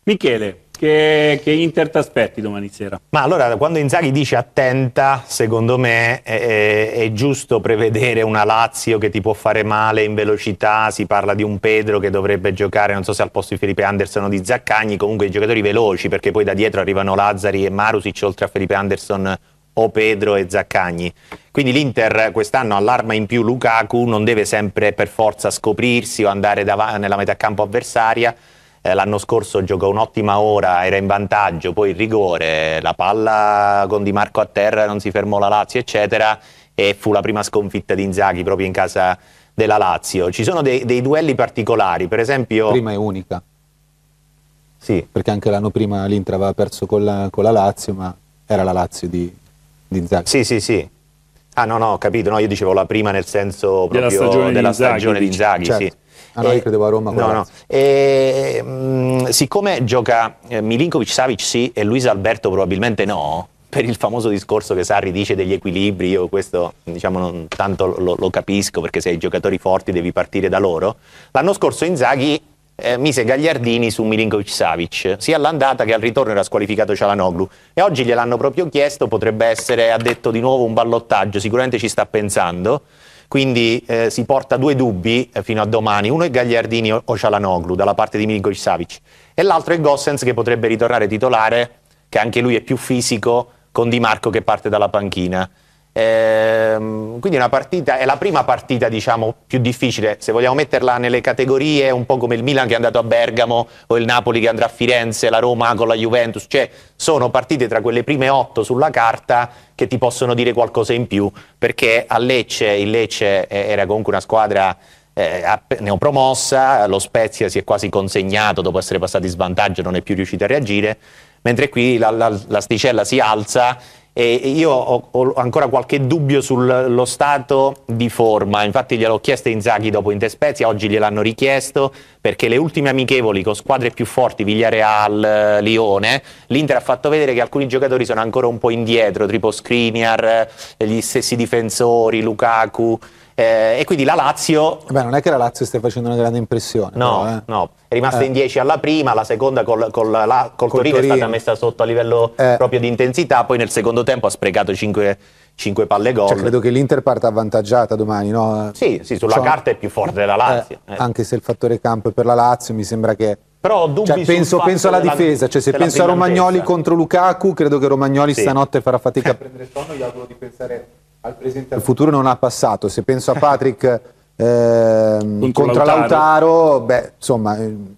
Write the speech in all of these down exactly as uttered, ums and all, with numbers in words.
Michele, che, che Inter ti aspetti domani sera? Ma allora, quando Inzaghi dice attenta, secondo me è, è giusto prevedere una Lazio che ti può fare male in velocità. Si parla di un Pedro che dovrebbe giocare, non so se al posto di Felipe Anderson o di Zaccagni, comunque i giocatori veloci, perché poi da dietro arrivano Lazzari e Marusic, oltre a Felipe Anderson o Pedro e Zaccagni. Quindi l'Inter quest'anno ha l'arma in più Lukaku, non deve sempre per forza scoprirsi o andare nella metà campo avversaria. Eh, l'anno scorso giocò un'ottima ora, era in vantaggio, poi il rigore, la palla con Di Marco a terra, non si fermò la Lazio, eccetera, e fu la prima sconfitta di Inzaghi proprio in casa della Lazio. Ci sono dei, dei duelli particolari, per esempio... Prima è unica. Sì. Perché anche l'anno prima l'Inter aveva perso con la, con la Lazio, ma era la Lazio di, di Inzaghi. Sì, sì, sì. Ah no, no, ho capito, no, io dicevo la prima nel senso proprio della stagione della di Inzaghi, stagione di Inzaghi, certo. sì. Ah, no, io credevo a Roma. No, no. E, mh, siccome gioca eh, Milinkovic-Savic sì e Luis Alberto probabilmente no, per il famoso discorso che Sarri dice degli equilibri, io questo diciamo non tanto lo, lo capisco, perché se hai giocatori forti devi partire da loro. L'anno scorso Inzaghi eh, mise Gagliardini su Milinkovic-Savic, sia all'andata che al ritorno era squalificato Çalhanoğlu, e oggi gliel'hanno proprio chiesto, potrebbe essere, ha detto di nuovo, un ballottaggio, sicuramente ci sta pensando. Quindi eh, si porta due dubbi eh, fino a domani, uno è Gagliardini o, o Çalhanoğlu dalla parte di Milinkovic-Savic e l'altro è Gosens che potrebbe ritornare titolare, che anche lui è più fisico, con Di Marco che parte dalla panchina. Ehm, quindi una partita, è la prima partita diciamo più difficile, se vogliamo metterla nelle categorie, un po' come il Milan che è andato a Bergamo o il Napoli che andrà a Firenze, la Roma con la Juventus, cioè sono partite tra quelle prime otto sulla carta che ti possono dire qualcosa in più, perché a Lecce, il Lecce era comunque una squadra eh, neopromossa, lo Spezia si è quasi consegnato dopo essere passati in svantaggio, non è più riuscito a reagire, mentre qui la, la, l'asticella si alza. E io ho, ho ancora qualche dubbio sullo stato di forma, infatti gliel'ho chiesto a Inzaghi dopo Inter Spezia, oggi gliel'hanno richiesto, perché le ultime amichevoli con squadre più forti, Villarreal, Lione, l'Inter ha fatto vedere che alcuni giocatori sono ancora un po' indietro, tipo Skriniar, gli stessi difensori, Lukaku, eh, e quindi la Lazio... Beh, non è che la Lazio stia facendo una grande impressione. No, però, eh. no, è rimasta eh. in dieci alla prima, la seconda col, col, la, col, col Torino, Torino è stata messa sotto a livello eh. proprio di intensità, poi nel secondo tempo ha sprecato cinque palle gol. Cioè, credo che l'Inter parta avvantaggiata domani, no? Sì, sì, sulla cioè, carta è più forte della Lazio. Eh, eh. Anche se il fattore campo è per la Lazio, mi sembra che... Però dubbi cioè, penso, penso alla della, difesa, cioè se penso a Romagnoli contro Lukaku, credo che Romagnoli sì. stanotte farà fatica a prendere sonno, gli auguro di pensare al presente e al futuro, non ha passato. Se penso a Patrick eh, contro, contro Lautaro. Lautaro, beh, insomma...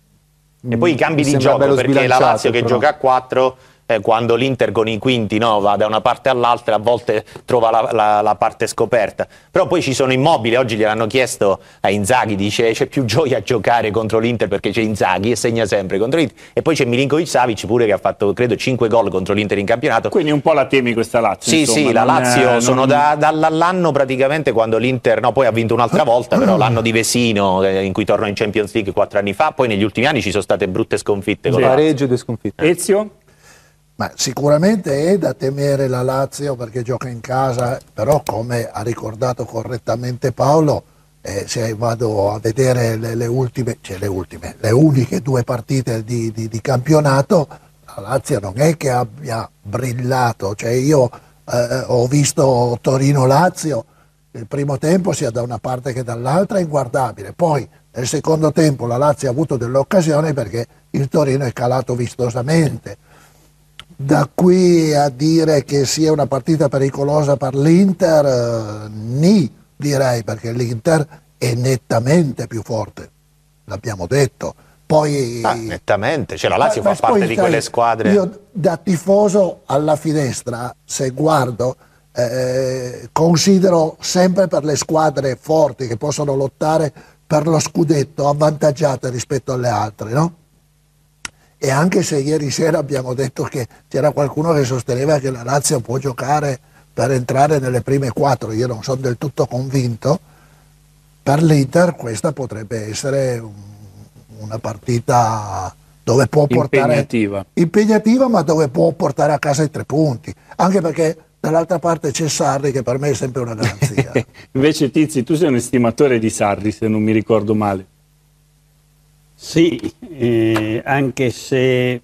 E poi i cambi di gioco, perché la Lazio che però. gioca a quattro, eh, quando l'Inter con i quinti no, va da una parte all'altra, a volte trova la, la, la parte scoperta. Però poi ci sono Immobile, oggi gliel'hanno chiesto a Inzaghi, dice c'è più gioia a giocare contro l'Inter perché c'è Inzaghi e segna sempre contro l'Inter. E poi c'è Milinkovic-Savic pure che ha fatto, credo, cinque gol contro l'Inter in campionato. Quindi un po' la temi questa Lazio. Sì, insomma, sì, la Lazio non, sono non... da, dall'anno praticamente quando l'Inter, no, poi ha vinto un'altra volta, però l'anno di Vesino eh, in cui tornò in Champions League quattro anni fa, poi negli ultimi anni ci sono state brutte sconfitte. Sì. Pareggio e due sconfitte. Ezio? Ma sicuramente è da temere la Lazio perché gioca in casa, però come ha ricordato correttamente Paolo, eh, se vado a vedere le, le ultime, cioè le ultime, le uniche due partite di, di, di campionato, la Lazio non è che abbia brillato, cioè io eh, ho visto Torino-Lazio, il primo tempo sia da una parte che dall'altra inguardabile, poi nel secondo tempo la Lazio ha avuto delle occasioni perché il Torino è calato vistosamente. Da qui a dire che sia una partita pericolosa per l'Inter, eh, ni direi, perché l'Inter è nettamente più forte, l'abbiamo detto. Poi, ah, nettamente, cioè la Lazio ma, fa parte di quelle squadre. Io da tifoso alla finestra, se guardo, eh, considero sempre per le squadre forti che possono lottare per lo scudetto avvantaggiate rispetto alle altre, no? E anche se ieri sera abbiamo detto che c'era qualcuno che sosteneva che la Lazio può giocare per entrare nelle prime quattro, io non sono del tutto convinto, per l'Inter questa potrebbe essere un, una partita dove può portare impegnativa. impegnativa, ma dove può portare a casa i tre punti, anche perché dall'altra parte c'è Sarri che per me è sempre una garanzia. Invece Tizi, tu sei un estimatore di Sarri, se non mi ricordo male. Sì, eh, anche se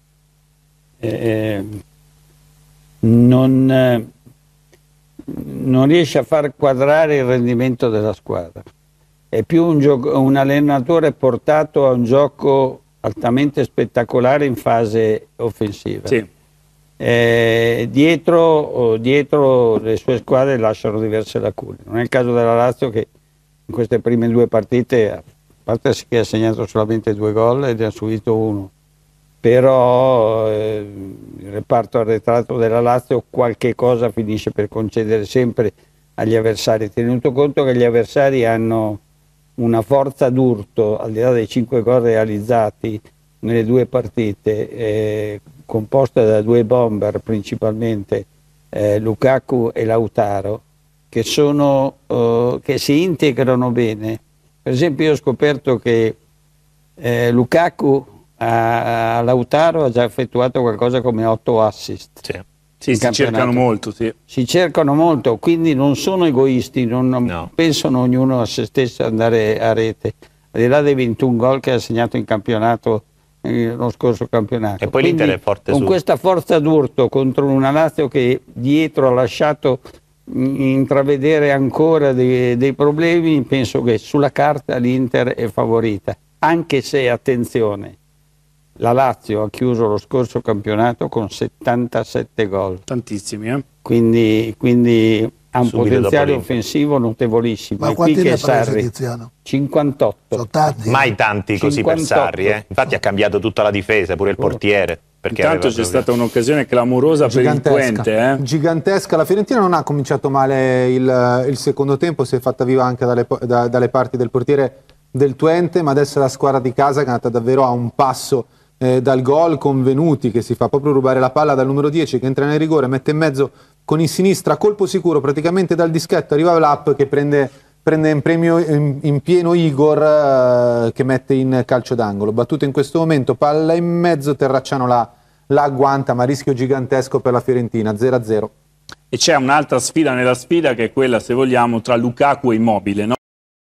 eh, non, eh, non riesce a far quadrare il rendimento della squadra. È più un, gioco, un allenatore portato a un gioco altamente spettacolare in fase offensiva. Sì. Eh, dietro, dietro le sue squadre lasciano diverse lacune. Non è il caso della Lazio, che in queste prime due partite, a parte che ha segnato solamente due gol ed ha subito uno, però eh, il reparto arretrato della Lazio qualche cosa finisce per concedere sempre agli avversari, tenuto conto che gli avversari hanno una forza d'urto, al di là dei cinque gol realizzati nelle due partite, eh, composta da due bomber principalmente, eh, Lukaku e Lautaro, che, sono, eh, che si integrano bene. Per esempio io ho scoperto che eh, Lukaku a, a Lautaro ha già effettuato qualcosa come otto assist. Sì, sì si cercano molto. Sì. Si cercano molto, quindi non sono egoisti, non no. pensano ognuno a se stesso ad andare a rete, al di là dei ventuno gol che ha segnato in campionato, eh, lo scorso campionato. E poi l'Inter è forte con su. questa forza d'urto contro una Lazio che dietro ha lasciato intravedere ancora dei, dei problemi, penso che sulla carta l'Inter è favorita, anche se, attenzione, la Lazio ha chiuso lo scorso campionato con settantasette gol. Tantissimi, eh? Quindi, quindi ha un Subito potenziale offensivo notevolissimo. Ma e quanti qui ne che ha presi, Sarri? Tiziano? cinquantotto. Sono tanti. Mai tanti così cinquantotto. per Sarri, eh? Infatti ha cambiato tutta la difesa, pure il portiere. Perché Intanto c'è proprio... stata un'occasione clamorosa gigantesca, per il Twente. Eh? Gigantesca. La Fiorentina non ha cominciato male il, il secondo tempo, si è fatta viva anche dalle, da, dalle parti del portiere del Twente, ma adesso è la squadra di casa che è andata davvero a un passo eh, dal gol, con Venuti che si fa proprio rubare la palla dal numero dieci, che entra nel rigore, mette in mezzo con il sinistra, colpo sicuro praticamente dal dischetto, arriva l'app che prende, prende in, premio, in, in pieno Igor eh, che mette in calcio d'angolo. Battuto in questo momento, palla in mezzo, Terracciano la, la agguanta, ma rischio gigantesco per la Fiorentina, zero a zero. E c'è un'altra sfida nella sfida che è quella, se vogliamo, tra Lukaku e Immobile, no?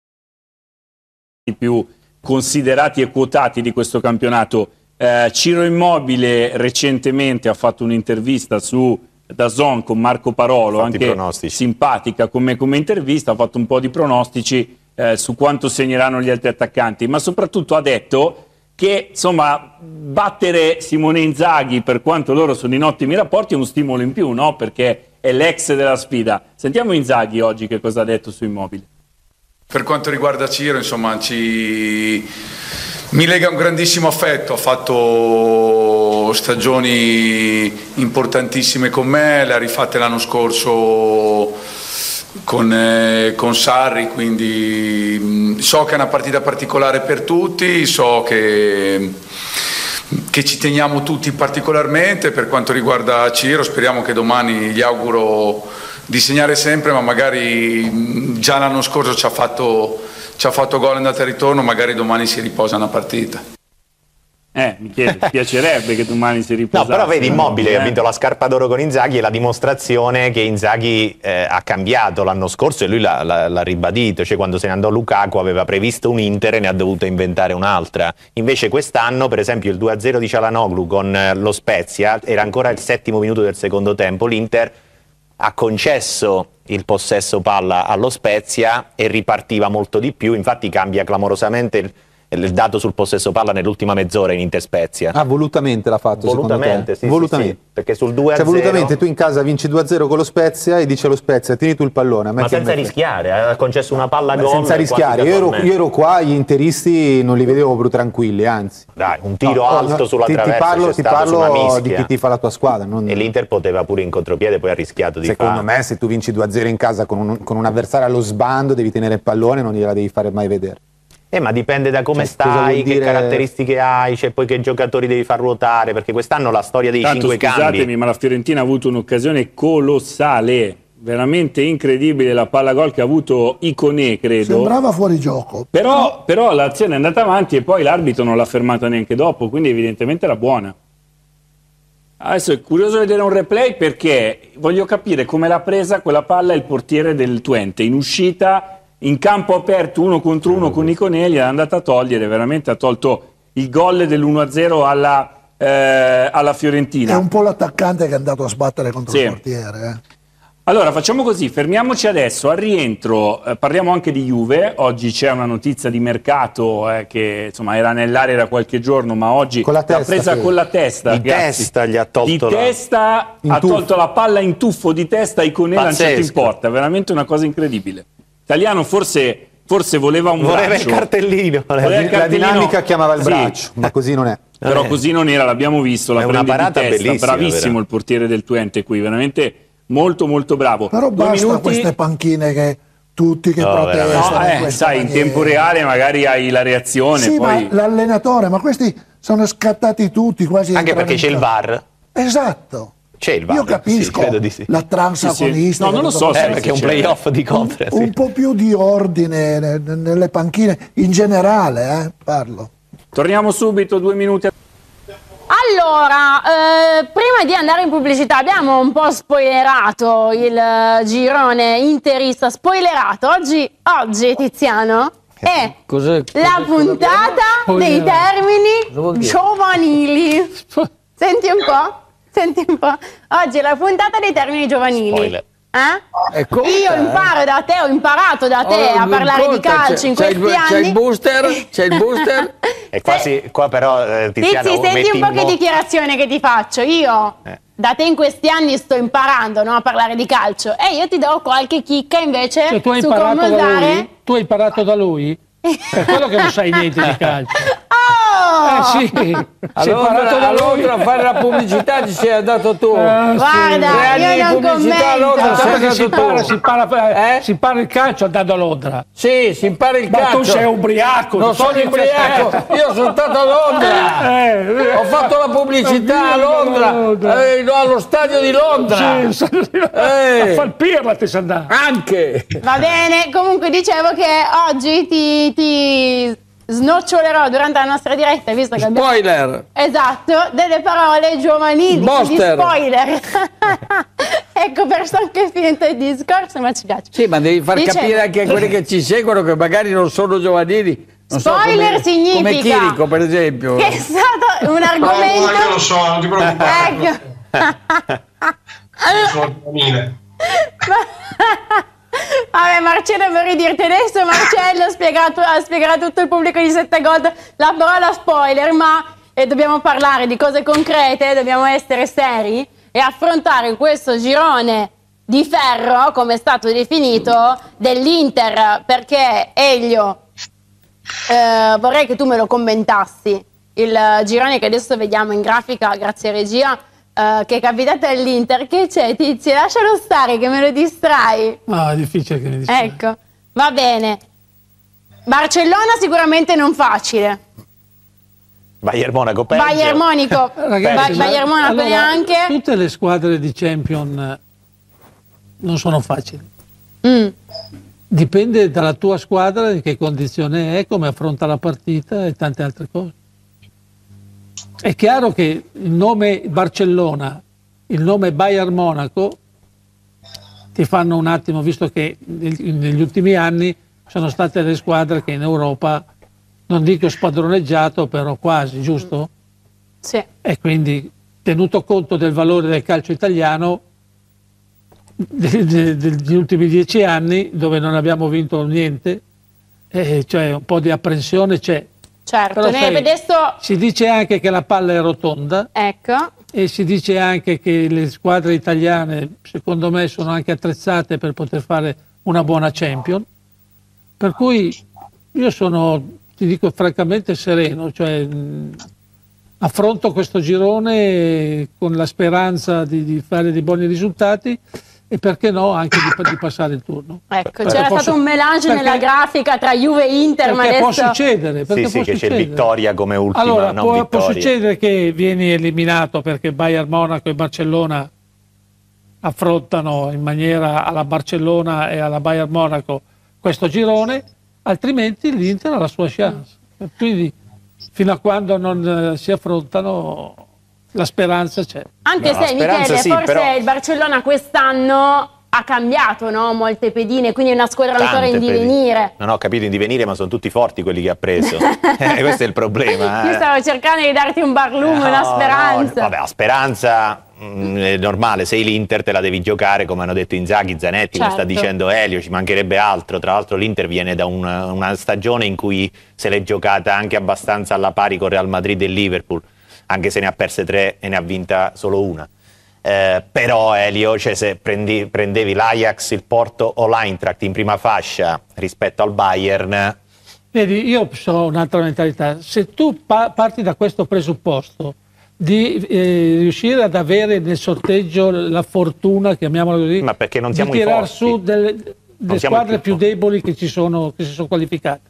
I più considerati e quotati di questo campionato. Eh, Ciro Immobile recentemente ha fatto un'intervista su DAZN con Marco Parolo, Fatti anche pronostici. simpatica come, come intervista, ha fatto un po' di pronostici eh, su quanto segneranno gli altri attaccanti, ma soprattutto ha detto che insomma battere Simone Inzaghi, per quanto loro sono in ottimi rapporti, è un stimolo in più, no? Perché è l'ex della sfida. Sentiamo Inzaghi oggi che cosa ha detto su Immobile. Per quanto riguarda Ciro, insomma, ci... mi lega un grandissimo affetto, ha fatto stagioni importantissime con me, le ha rifatte l'anno scorso con, eh, con Sarri, quindi mh, so che è una partita particolare per tutti, so che, che ci teniamo tutti particolarmente. Per quanto riguarda Ciro, speriamo che domani, gli auguro di segnare sempre, ma magari già l'anno scorso ci ha fatto, ci ha fatto gol andata e ritorno, magari domani si riposa una partita. Eh, mi chiedo, piacerebbe che domani si riposasse. No, però vedi Immobile eh. che ha vinto la scarpa d'oro con Inzaghi, è la dimostrazione che Inzaghi eh, ha cambiato l'anno scorso, e lui l'ha ribadito, cioè quando se ne andò Lukaku aveva previsto un'Inter e ne ha dovuto inventare un'altra. Invece quest'anno, per esempio, il due a zero di Çalhanoğlu con eh, lo Spezia, era ancora il settimo minuto del secondo tempo, l'Inter ha concesso il possesso palla allo Spezia e ripartiva molto di più, infatti cambia clamorosamente il, il dato sul possesso palla nell'ultima mezz'ora in Inter Spezia. Ah, volutamente l'ha fatto, volutamente, secondo te? sì, volutamente. sì, sì, perché sul due a zero... Cioè, volutamente tu in casa vinci due a zero con lo Spezia e dice allo Spezia tieni tu il pallone. A me ma senza rischiare, ha concesso una palla Beh, gol. senza rischiare, io ero, io ero qua, gli interisti non li vedevo proprio tranquilli, anzi. Dai, un tiro no, alto no, sulla ti, traversa, ti parlo, c'è ti stato su una parlo mischia. di chi tifa la tua squadra. Non... E l'Inter poteva pure in contropiede, poi ha rischiato di Secondo fare. me se tu vinci due a zero in casa con un, con un avversario allo sbando devi tenere il pallone, non gliela devi fare mai vedere. Eh, ma dipende da come Cioè, cosa stai, vuol che dire- caratteristiche hai, cioè poi che giocatori devi far ruotare, perché quest'anno la storia dei Tanto cinque scusatemi, cambi. ma la Fiorentina ha avuto un'occasione colossale, veramente incredibile la palla gol che ha avuto Iconé, credo. Sembrava fuori gioco. Però, però l'azione è andata avanti e poi l'arbitro non l'ha fermata neanche dopo, quindi evidentemente era buona. Adesso è curioso vedere un replay perché voglio capire come l'ha presa quella palla il portiere del Twente in uscita, in campo aperto uno contro uno con Iconelli, è andata a togliere, veramente ha tolto il gol dell'uno a zero alla, eh, alla Fiorentina. È un po' l'attaccante che è andato a sbattere contro sì. il portiere. Eh. Allora facciamo così, fermiamoci adesso, al rientro eh, parliamo anche di Juve. Oggi c'è una notizia di mercato eh, che insomma era nell'aria da qualche giorno, ma oggi l'ha presa sì. con la testa. Di ragazzi. testa gli ha tolto di la... testa ha tolto la palla in tuffo di testa e Iconelli lanciato in porta, veramente una cosa incredibile. Italiano forse, forse voleva un voleva braccio. il cartellino, voleva il cartellino. La dinamica chiamava il sì. braccio, ma così non è. Però eh. così non era, l'abbiamo visto, la è prende una parata di testa, bellissima, bravissimo vera. il portiere del Twente qui, veramente molto molto bravo. Però Due basta minuti... queste panchine che tutti che No, protestano. No, eh, sai, maniera. in tempo reale magari hai la reazione. Sì, poi... ma l'allenatore, ma questi sono scattati tutti quasi. Anche perché c'è il V A R. Esatto. C'è il V A R. Io capisco sì, credo di sì. la transa sì, agonistica. sì. No, non lo so. Eh, perché è un playoff di conference. Un, un po' più di ordine nelle panchine, in generale, eh, parlo. Torniamo subito, due minuti. Allora, eh, prima di andare in pubblicità abbiamo un po' spoilerato il uh, girone interista, spoilerato, oggi, oggi Tiziano, è Cos'è, cos'è, la puntata dei termini giovanili. Senti un po', senti un po', oggi è la puntata dei termini giovanili. Spoiler. Eh? Conta, Io imparo da te, ho imparato da te oh, a parlare conta, di calcio in questi il, anni. C'è il booster, c'è il booster. E quasi, qua però eh, Tiziano, Tizi, senti un po' che mo... dichiarazione che ti faccio. Io eh. da te in questi anni sto imparando, no, a parlare di calcio e io ti do qualche chicca invece cioè, tu hai su imparato come da usare. lui? Tu hai imparato da lui? Per quello che non sai niente di calcio. Oh! Eh sì, sei imparato da A lui. Londra a fare la pubblicità ci sei andato tu. Eh, Guarda, Tre anni io di non pubblicità a Londra commento. sei Perché si andato impara, tu. si, impara, Eh? si impara il calcio andando a Londra. Sì, si impara il Ma calcio. tu sei ubriaco. Non tu sono sei- ubriaco, io sono stato a Londra. Eh, Ho fatto la pubblicità a Londra, eh, no, allo stadio di Londra. Sì, Eh. a far pirla ti sei andato. Anche. Va bene, comunque dicevo che oggi ti, ti snocciolerò durante la nostra diretta, visto che abbiamo... Spoiler. Esatto, delle parole giovanili, quindi Monster. spoiler. Ecco, per anche finito il discorso, ma ci piace. Sì, ma devi far Dicevo- capire anche a quelli che ci seguono che magari non sono giovanili. Non so, Spoiler come, significa come Chirico, per esempio. che è stato un argomento... No, io lo so, non ti preoccupare. Ecco. Sono giovanile. Vabbè, Marcello, vorrei dirti adesso, Marcello ha spiegato, ha spiegato a tutto il pubblico di Sette Gold la parola spoiler, ma eh, dobbiamo parlare di cose concrete, dobbiamo essere seri e affrontare questo girone di ferro, come è stato definito, dell'Inter, perché Elio, eh, vorrei che tu me lo commentassi, il girone che adesso vediamo in grafica, grazie a regia, Uh, che è capitato all'Inter. Che c'è, Tizio? Lascialo stare che me lo distrai. No, è difficile che mi distrai. Ecco, va bene. Barcellona sicuramente non facile. Bayern Monaco peggio. Bayern Monaco, Ragazzi, ba- Bayern Monaco allora, neanche. tutte le squadre di Champion non sono facili. Mm. Dipende dalla tua squadra, di che condizione è, come affronta la partita e tante altre cose. È chiaro che il nome Barcellona, il nome Bayern Monaco ti fanno un attimo, visto che negli ultimi anni sono state le squadre che in Europa, non dico spadroneggiato, però quasi, giusto? Sì. E quindi, tenuto conto del valore del calcio italiano de- de- degli ultimi dieci anni, dove non abbiamo vinto niente, eh, cioè un po' di apprensione c'è. Certo, Però, noi sai, adesso... si dice anche che la palla è rotonda Ecco. e si dice anche che le squadre italiane, secondo me, sono anche attrezzate per poter fare una buona Champion. Per cui io sono, ti dico francamente, sereno, cioè mh, affronto questo girone con la speranza di, di fare dei buoni risultati e perché no anche di, di passare il turno. Ecco, Perché c'era posso- stato un melange perché- nella grafica tra Juve e Inter, ma perché adesso... può succedere, perché Sì, sì, può che c'è succedere. vittoria come ultima, Allora, non può, può vittoria. succedere che vieni eliminato perché Bayern Monaco e Barcellona affrontano in maniera alla Barcellona e alla Bayern Monaco questo girone, altrimenti l'Inter ha la sua chance. Quindi fino a quando non eh, si affrontano la speranza c'è. Anche No, la se, speranza Michele, sì, forse però- il Barcellona quest'anno ha cambiato, no? Molte pedine, quindi è una squadra Tante ancora in divenire. pedine. Non ho capito in divenire, ma sono tutti forti quelli che ha preso. eh, questo è il problema. Io eh. stavo cercando di darti un barlume, No, una no, speranza. vabbè, la speranza mh, è normale, sei l'Inter te la devi giocare, come hanno detto Inzaghi, Zanetti, Certo. come sta dicendo Elio, ci mancherebbe altro. Tra l'altro l'Inter viene da una, una stagione in cui se l'è giocata anche abbastanza alla pari con Real Madrid e Liverpool, anche se ne ha perse tre e ne ha vinta solo una. Eh, però Elio, cioè, se prendi, prendevi l'Ajax, il Porto o l'Eintracht in prima fascia rispetto al Bayern... Vedi, io ho un'altra mentalità. Se tu pa- parti da questo presupposto di eh, riuscire ad avere nel sorteggio la fortuna, chiamiamola così, Ma perché non siamo di i tirar forti. su delle, delle siamo i squadre più più deboli che, ci sono, che si sono qualificate.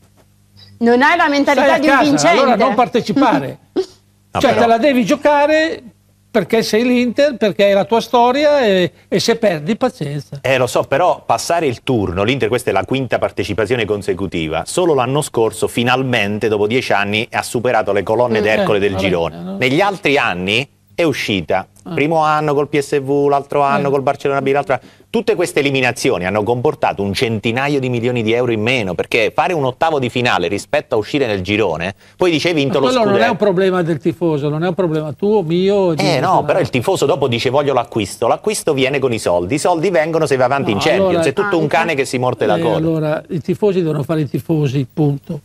Non hai la mentalità Stai a di un casa, vincente. allora non partecipare. No, cioè però- te la devi giocare perché sei l'Inter, perché è la tua storia e, e se perdi pazienza. Eh, lo so, però passare il turno, l'Inter questa è la quinta partecipazione consecutiva, solo l'anno scorso finalmente, dopo dieci anni, ha superato le colonne Eh, d'Ercole eh, del vabbè, girone. eh, no. Negli altri anni è uscita, primo anno col P S V, l'altro anno Eh. col Barcellona B, l'altro anno. Tutte queste eliminazioni hanno comportato un centinaio di milioni di euro in meno, perché fare un ottavo di finale rispetto a uscire nel girone, poi dice hai vinto Ma lo quello non è un scudetto. problema del tifoso, non è un problema tuo, mio. di- Eh no, però il tifoso dopo dice voglio l'acquisto, l'acquisto viene con i soldi, i soldi vengono se va avanti No, in Champions, allora- è tutto Ah, un cane che si morde la Eh, coda. allora, i tifosi devono fare i tifosi, punto.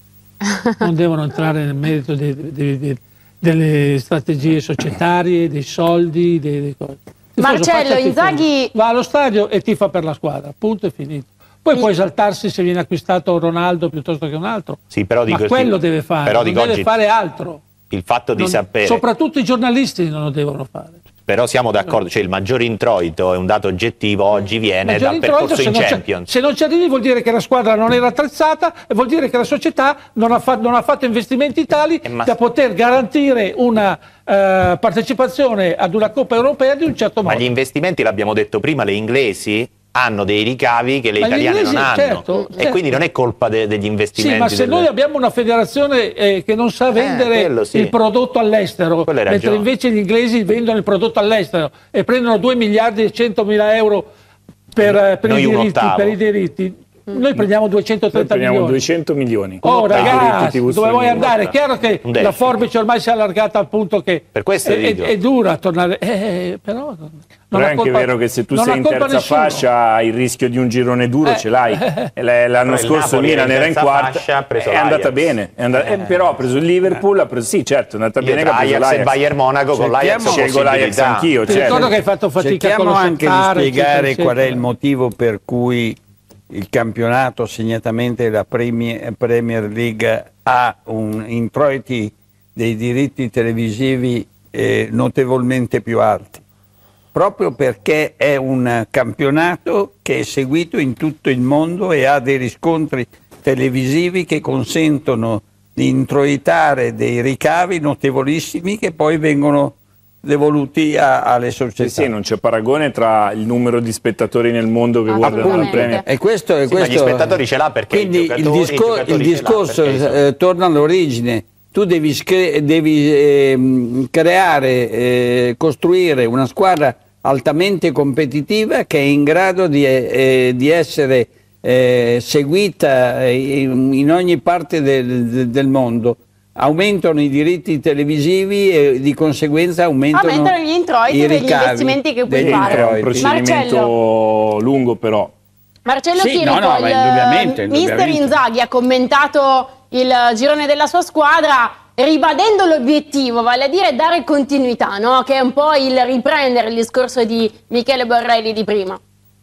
Non devono entrare nel merito dei- dei- dei- delle strategie societarie, dei soldi, dei, dei cose. Il tifoso Marcello, faccia il tifoso. Inzaghi- va allo stadio e tifa per la squadra, punto e finito. Poi può esaltarsi se viene acquistato Ronaldo piuttosto che un altro. Sì, però Ma dico- quello sì, deve fare, però non dico deve oggi- fare altro. Il fatto di Non- sapere, Soprattutto i giornalisti non lo devono fare. però siamo d'accordo, cioè il maggior introito è un dato oggettivo, oggi viene Maggior dal introito, percorso se in non ci- Champions. se non ci arrivi vuol dire che la squadra non era attrezzata e vuol dire che la società non ha, fa- non ha fatto investimenti tali Eh, ma- da poter garantire una eh, partecipazione ad una Coppa Europea di un certo Ma modo. gli investimenti, l'abbiamo detto prima, le inglesi hanno dei ricavi che le Ma gli italiane inglesi, non hanno, certo, e certo. quindi non è colpa de- degli Sì, investimenti. ma se del- noi abbiamo una federazione eh, che non sa vendere quello sì. il prodotto all'estero, Quello hai mentre ragione. invece gli inglesi vendono il prodotto all'estero e prendono due miliardi e centomila euro per, eh, per, Noi i un diritti, ottavo. per i diritti, noi prendiamo Noi duecentotrenta prendiamo milioni. duecento milioni. Oh Dai ragazzi, diritti T V dove vuoi stranieri. andare? È chiaro che Un la decimo. forbice ormai si è allargata al punto che Per questo è, dico. è- è dura tornare. Eh, però non Però ha è anche colpa- vero che se tu non sei ha in colpa terza nessuno. fascia il rischio di un girone duro Eh. ce l'hai. E l- L'anno Però il scorso Napoli Milan era in era in terza quarta, fascia, ha preso è andata l'Ajax. bene. È andata- eh, però ha preso il Liverpool, ha preso, sì certo, è andata Io bene che tra ha preso Ajax e l'Ajax. Bayern Monaco con l'Ajax ho Scelgo l'Ajax possibilità. anch'io, Ti certo. ricordo che hai fatto fatica Cerchiamo con lo anche di Shakhtar, spiegare eccetera, qual è il eccetera. motivo per cui il campionato, segnatamente la Premier, Premier League, ha un introiti dei diritti televisivi eh, notevolmente più alti. Proprio perché è un campionato che è seguito in tutto il mondo e ha dei riscontri televisivi che consentono di introitare dei ricavi notevolissimi che poi vengono devoluti a- alle società. Sì, sì, non c'è paragone tra il numero di spettatori nel mondo che guardano la Appunto. Premier. E questo, e Sì, ma questo- gli spettatori ce l'ha perché quindi i giocatori- il, discor- i giocatori il ce l'ha discorso perché eh, torna all'origine. Tu devi, scre- devi ehm, creare, eh, costruire una squadra altamente competitiva che è in grado di, eh, di essere eh, seguita in, in ogni parte del, del- del mondo. Aumentano i diritti televisivi e di conseguenza aumentano, Aumentano gli introiti i per gli ricavi investimenti che puoi degli fare. È un introiti. procedimento lungo però. Marcello Sì, Chirico, no, no, ma il indubbiamente, mister indubbiamente. Inzaghi ha commentato il girone della sua squadra ribadendo l'obiettivo, vale a dire dare continuità, no? Che è un po' il riprendere il discorso di Michele Borrelli di prima.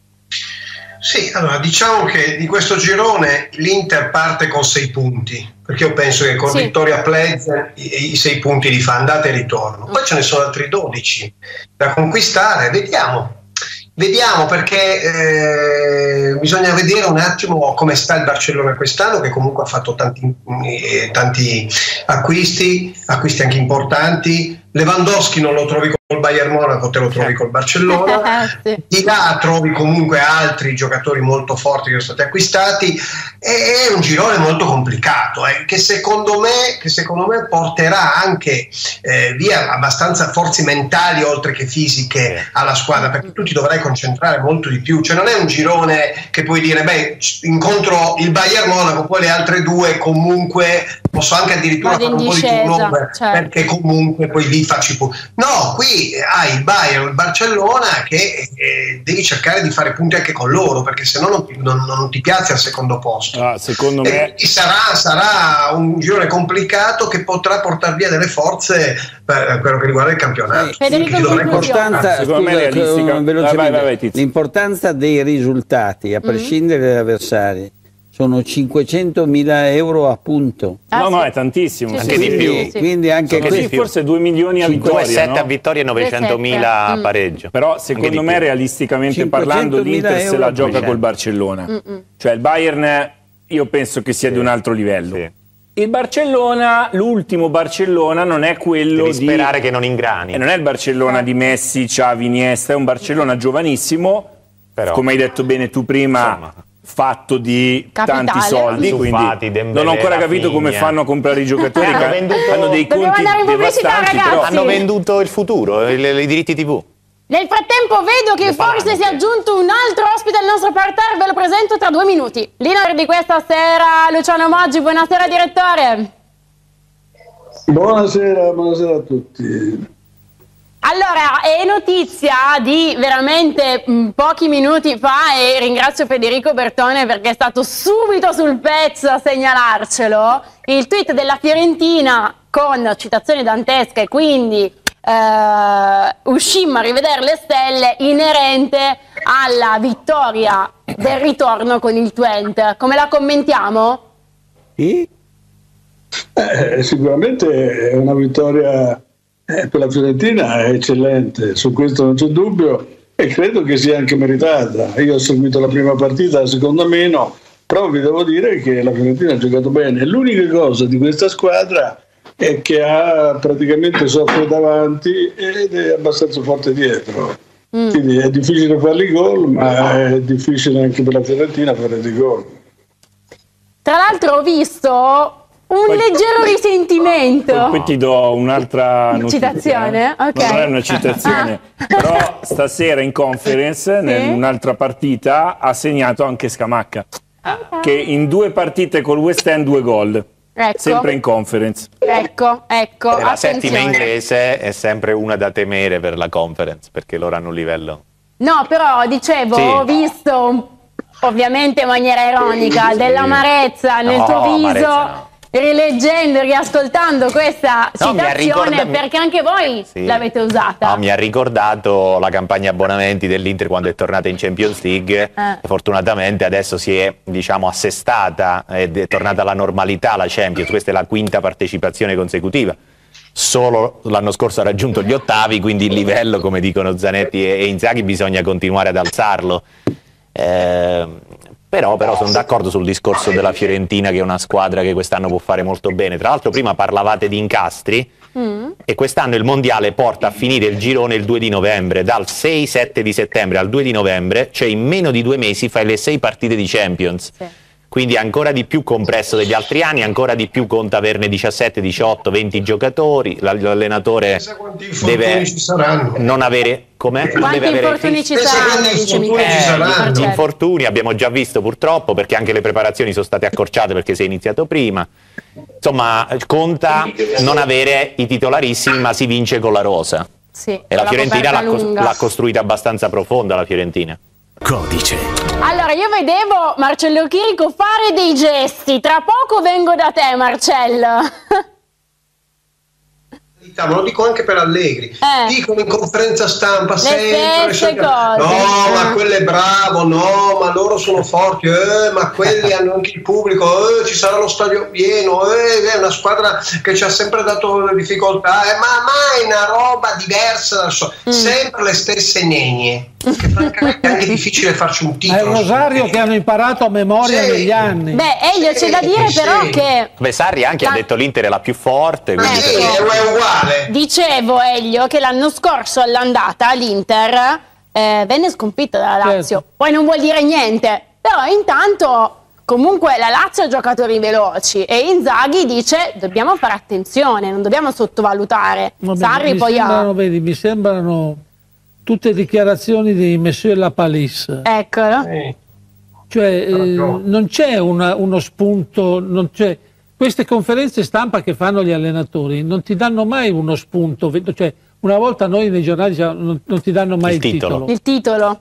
Sì, allora diciamo che di questo girone l'Inter parte con sei punti, perché io penso che con Sì. Vittoria Plezen i, i sei punti li fa andata e ritorno. Poi ce ne sono altri dodici da conquistare, vediamo. Vediamo perché eh, bisogna vedere un attimo come sta il Barcellona quest'anno, che comunque ha fatto tanti, eh, tanti acquisti, ha acquisti anche importanti. Lewandowski non lo trovi col Bayern Monaco, te lo trovi col Barcellona. Sì. Di là trovi comunque altri giocatori molto forti che sono stati acquistati. È un girone molto complicato, eh, che, secondo me, che secondo me porterà anche eh, via abbastanza forze mentali oltre che fisiche alla squadra, perché tu ti dovrai concentrare molto di più. Cioè non è un girone che puoi dire beh, incontro il Bayern Monaco, poi le altre due comunque posso anche addirittura fare un po' di turnover, certo, perché comunque poi lì facci punti. No, qui hai il Bayern, il Barcellona che eh, devi cercare di fare punti anche con loro, perché se no non, non, non ti piazzi al secondo posto. Ah, secondo e me sarà, sarà un girone complicato che potrà portare via delle forze per quello che riguarda il campionato. L'importanza, secondo me è realistica. Vai, vai, vai, l'importanza dei risultati, a prescindere mm-hmm. dagli avversari, sono cinquecentomila euro a punto. Ah, no, sì. no, è tantissimo. Sì, anche sì, di più. Sì, sì. Quindi anche sono così, forse due milioni a vittoria. sette no? a vittoria e novecentomila a mm. pareggio. Però secondo me realisticamente parlando l'Inter se la gioca col Barcellona. Mm-mm. Cioè il Bayern io penso che sia sì. di un altro livello. Sì. Il Barcellona, l'ultimo Barcellona non è quello Devi di... sperare che non ingrani. E non è il Barcellona di Messi, Xavi, Iniesta, è un Barcellona giovanissimo, però, come hai detto bene tu prima, insomma, fatto di capitale, tanti soldi, Zuffati, quindi non ho ancora capito come fanno a comprare i giocatori che venduto... hanno dei conti devastanti, però hanno venduto il futuro, i, i diritti tivù. Nel frattempo vedo che forse si è aggiunto un altro ospite al nostro parterre, ve lo presento tra due minuti. Leader di questa sera, Luciano Moggi, buonasera direttore. Buonasera, buonasera a tutti. Allora, è notizia di veramente mh, pochi minuti fa e ringrazio Federico Bertone perché è stato subito sul pezzo a segnalarcelo, il tweet della Fiorentina con citazioni dantesche e quindi Uh, uscimmo a rivedere le stelle inerente alla vittoria del ritorno con il Twente. Come la commentiamo? Sì. Eh, sicuramente è una vittoria eh, per la Fiorentina, è eccellente, su questo non c'è dubbio e credo che sia anche meritata. Io ho seguito la prima partita, la seconda meno, però vi devo dire che la Fiorentina ha giocato bene. L'unica cosa di questa squadra è che ha praticamente soffre davanti ed è abbastanza forte dietro. Mm. Quindi è difficile fare i gol, ma è difficile anche per la Fiorentina fare dei gol. Tra l'altro ho visto un poi, leggero risentimento. Poi, poi ti do un'altra citazione. Eh? Okay. Non è una citazione, ah. però stasera in conference, sì? in un'altra partita, ha segnato anche Scamacca, okay. che in due partite col West Ham due gol. Ecco. Sempre in conference. Ecco, ecco. La attenzione. Settima inglese è sempre una da temere per la conference, perché loro hanno un livello. No, però dicevo, sì. ho visto ovviamente in maniera ironica sì. dell'amarezza nel no, tuo viso, no. rileggendo, riascoltando questa no, citazione, ricorda... perché anche voi sì. l'avete usata. No, mi ha ricordato la campagna abbonamenti dell'Inter quando è tornata in Champions League. Eh. Fortunatamente adesso si è, diciamo, assestata ed è tornata alla normalità la Champions. Questa è la quinta partecipazione consecutiva. Solo l'anno scorso ha raggiunto gli ottavi, quindi il livello, come dicono Zanetti e Inzaghi, bisogna continuare ad alzarlo. Eh, Però, però sono d'accordo sul discorso della Fiorentina, che è una squadra che quest'anno può fare molto bene. Tra l'altro prima parlavate di incastri mm. e quest'anno il mondiale porta a finire il girone il due di novembre. Dal sei sette di settembre al due di novembre, cioè in meno di due mesi fai le sei partite di Champions. Sì. Quindi ancora di più compresso degli altri anni, ancora di più conta averne diciassette, diciotto, venti giocatori. L'allenatore deve non avere... Com'è? Quanti deve infortuni avere... ci saranno? Infortuni ci saranno. Gli infortuni abbiamo già visto purtroppo, perché anche le preparazioni sono state accorciate perché si è iniziato prima. Insomma, conta non avere i titolarissimi, ma si vince con la rosa. Sì, e la Fiorentina l'ha cos- costruita abbastanza profonda, la Fiorentina. Codice. Allora, io vedevo Marcello Chirico fare dei gesti. Tra poco vengo da te, Marcello. me lo dico anche per Allegri, eh. dicono in conferenza stampa le sempre stesse cose. no ma quello è bravo, no ma loro sono forti, eh, ma quelli hanno anche il pubblico, eh, ci sarà lo stadio pieno, eh, è una squadra che ci ha sempre dato difficoltà, eh, ma mai una roba diversa dal so- mm. sempre le stesse nenie, che francamente è anche difficile farci un titolo. È il rosario che hanno imparato a memoria sì. negli anni. Beh, Elio, c'è da dire sì. però che Beh, Sarri anche da... ha detto l'Inter è la più forte, quindi sì, è uguale. Dicevo, Elio, che l'anno scorso all'andata l'Inter eh, venne sconfitta dalla Lazio. Certo. Poi non vuol dire niente, però intanto comunque la Lazio ha giocatori veloci e Inzaghi dice dobbiamo fare attenzione, non dobbiamo sottovalutare. Vabbè, Sarri mi poi sembrano, ha... vedi, mi sembrano tutte dichiarazioni di Monsieur Lapalisse. Eccolo. Eh. Cioè eh, non c'è una, uno spunto, non c'è... Queste conferenze stampa che fanno gli allenatori non ti danno mai uno spunto, cioè una volta noi nei giornali non, non ti danno mai il, il titolo. titolo. Il titolo.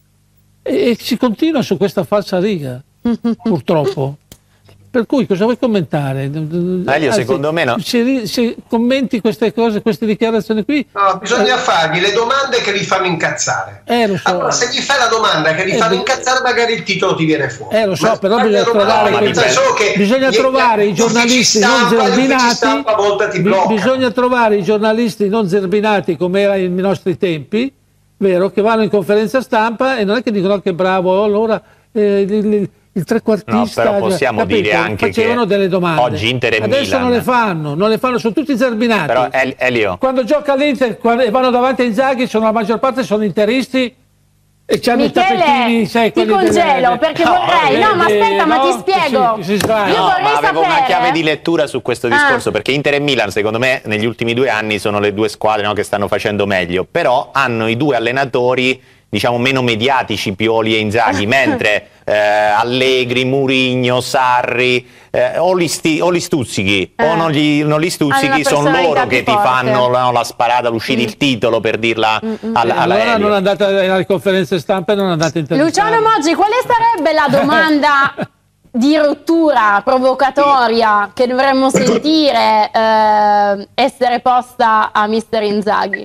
E, e si continua su questa falsa riga, purtroppo. Per cui cosa vuoi commentare? Elio, secondo me no. Se, se commenti queste cose, queste dichiarazioni qui... No, bisogna eh, fargli le domande che li fanno incazzare. Eh, lo so. Allora, se gli fai la domanda che li eh, fanno incazzare, magari il titolo ti viene fuori. Eh, lo so, ma però bisogna trovare, quei, bisogna trovare i giornalisti stampa, non zerbinati. Bisogna trovare i giornalisti non zerbinati come era nei nostri tempi, vero? Che vanno in conferenza stampa e non è che dicono che bravo, allora... Eh, li, li, il trequartista, no, però possiamo capito? dire anche facevano che delle domande. Oggi Inter e adesso Milan. non le fanno, non le fanno, sono tutti zerbinati. Però Elio, quando gioca l'Inter e vanno davanti a Inzaghi, sono la maggior parte sono interisti e c'hanno i tappetini, sai, ti congelo delle... perché no, vorrei, no, ma aspetta, no, ma ti spiego. Si, si Io no, vorrei ma avevo sapere... una chiave di lettura su questo discorso, ah. perché Inter e Milan, secondo me, negli ultimi due anni sono le due squadre, no, che stanno facendo meglio, però hanno i due allenatori, diciamo, meno mediatici, Pioli e Inzaghi, mentre eh, Allegri, Mourinho, Sarri eh, o, li sti, o li stuzzichi eh. o non, gli, non li stuzzichi, sono loro che ti fanno no, la sparata, l'uscita, mm. il titolo, per dirla mm-hmm. alla, alla allora non andate alle conferenze stampa e non andate in televisione. Luciano Moggi, quale sarebbe la domanda di rottura provocatoria che dovremmo sentire eh, essere posta a mister Inzaghi?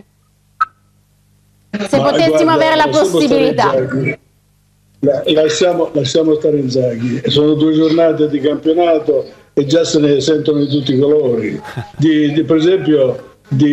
Se Ma potessimo guarda, avere la possibilità. Lasciamo, lasciamo stare Inzaghi, sono due giornate di campionato e già se ne sentono di tutti i colori. Di, di, per esempio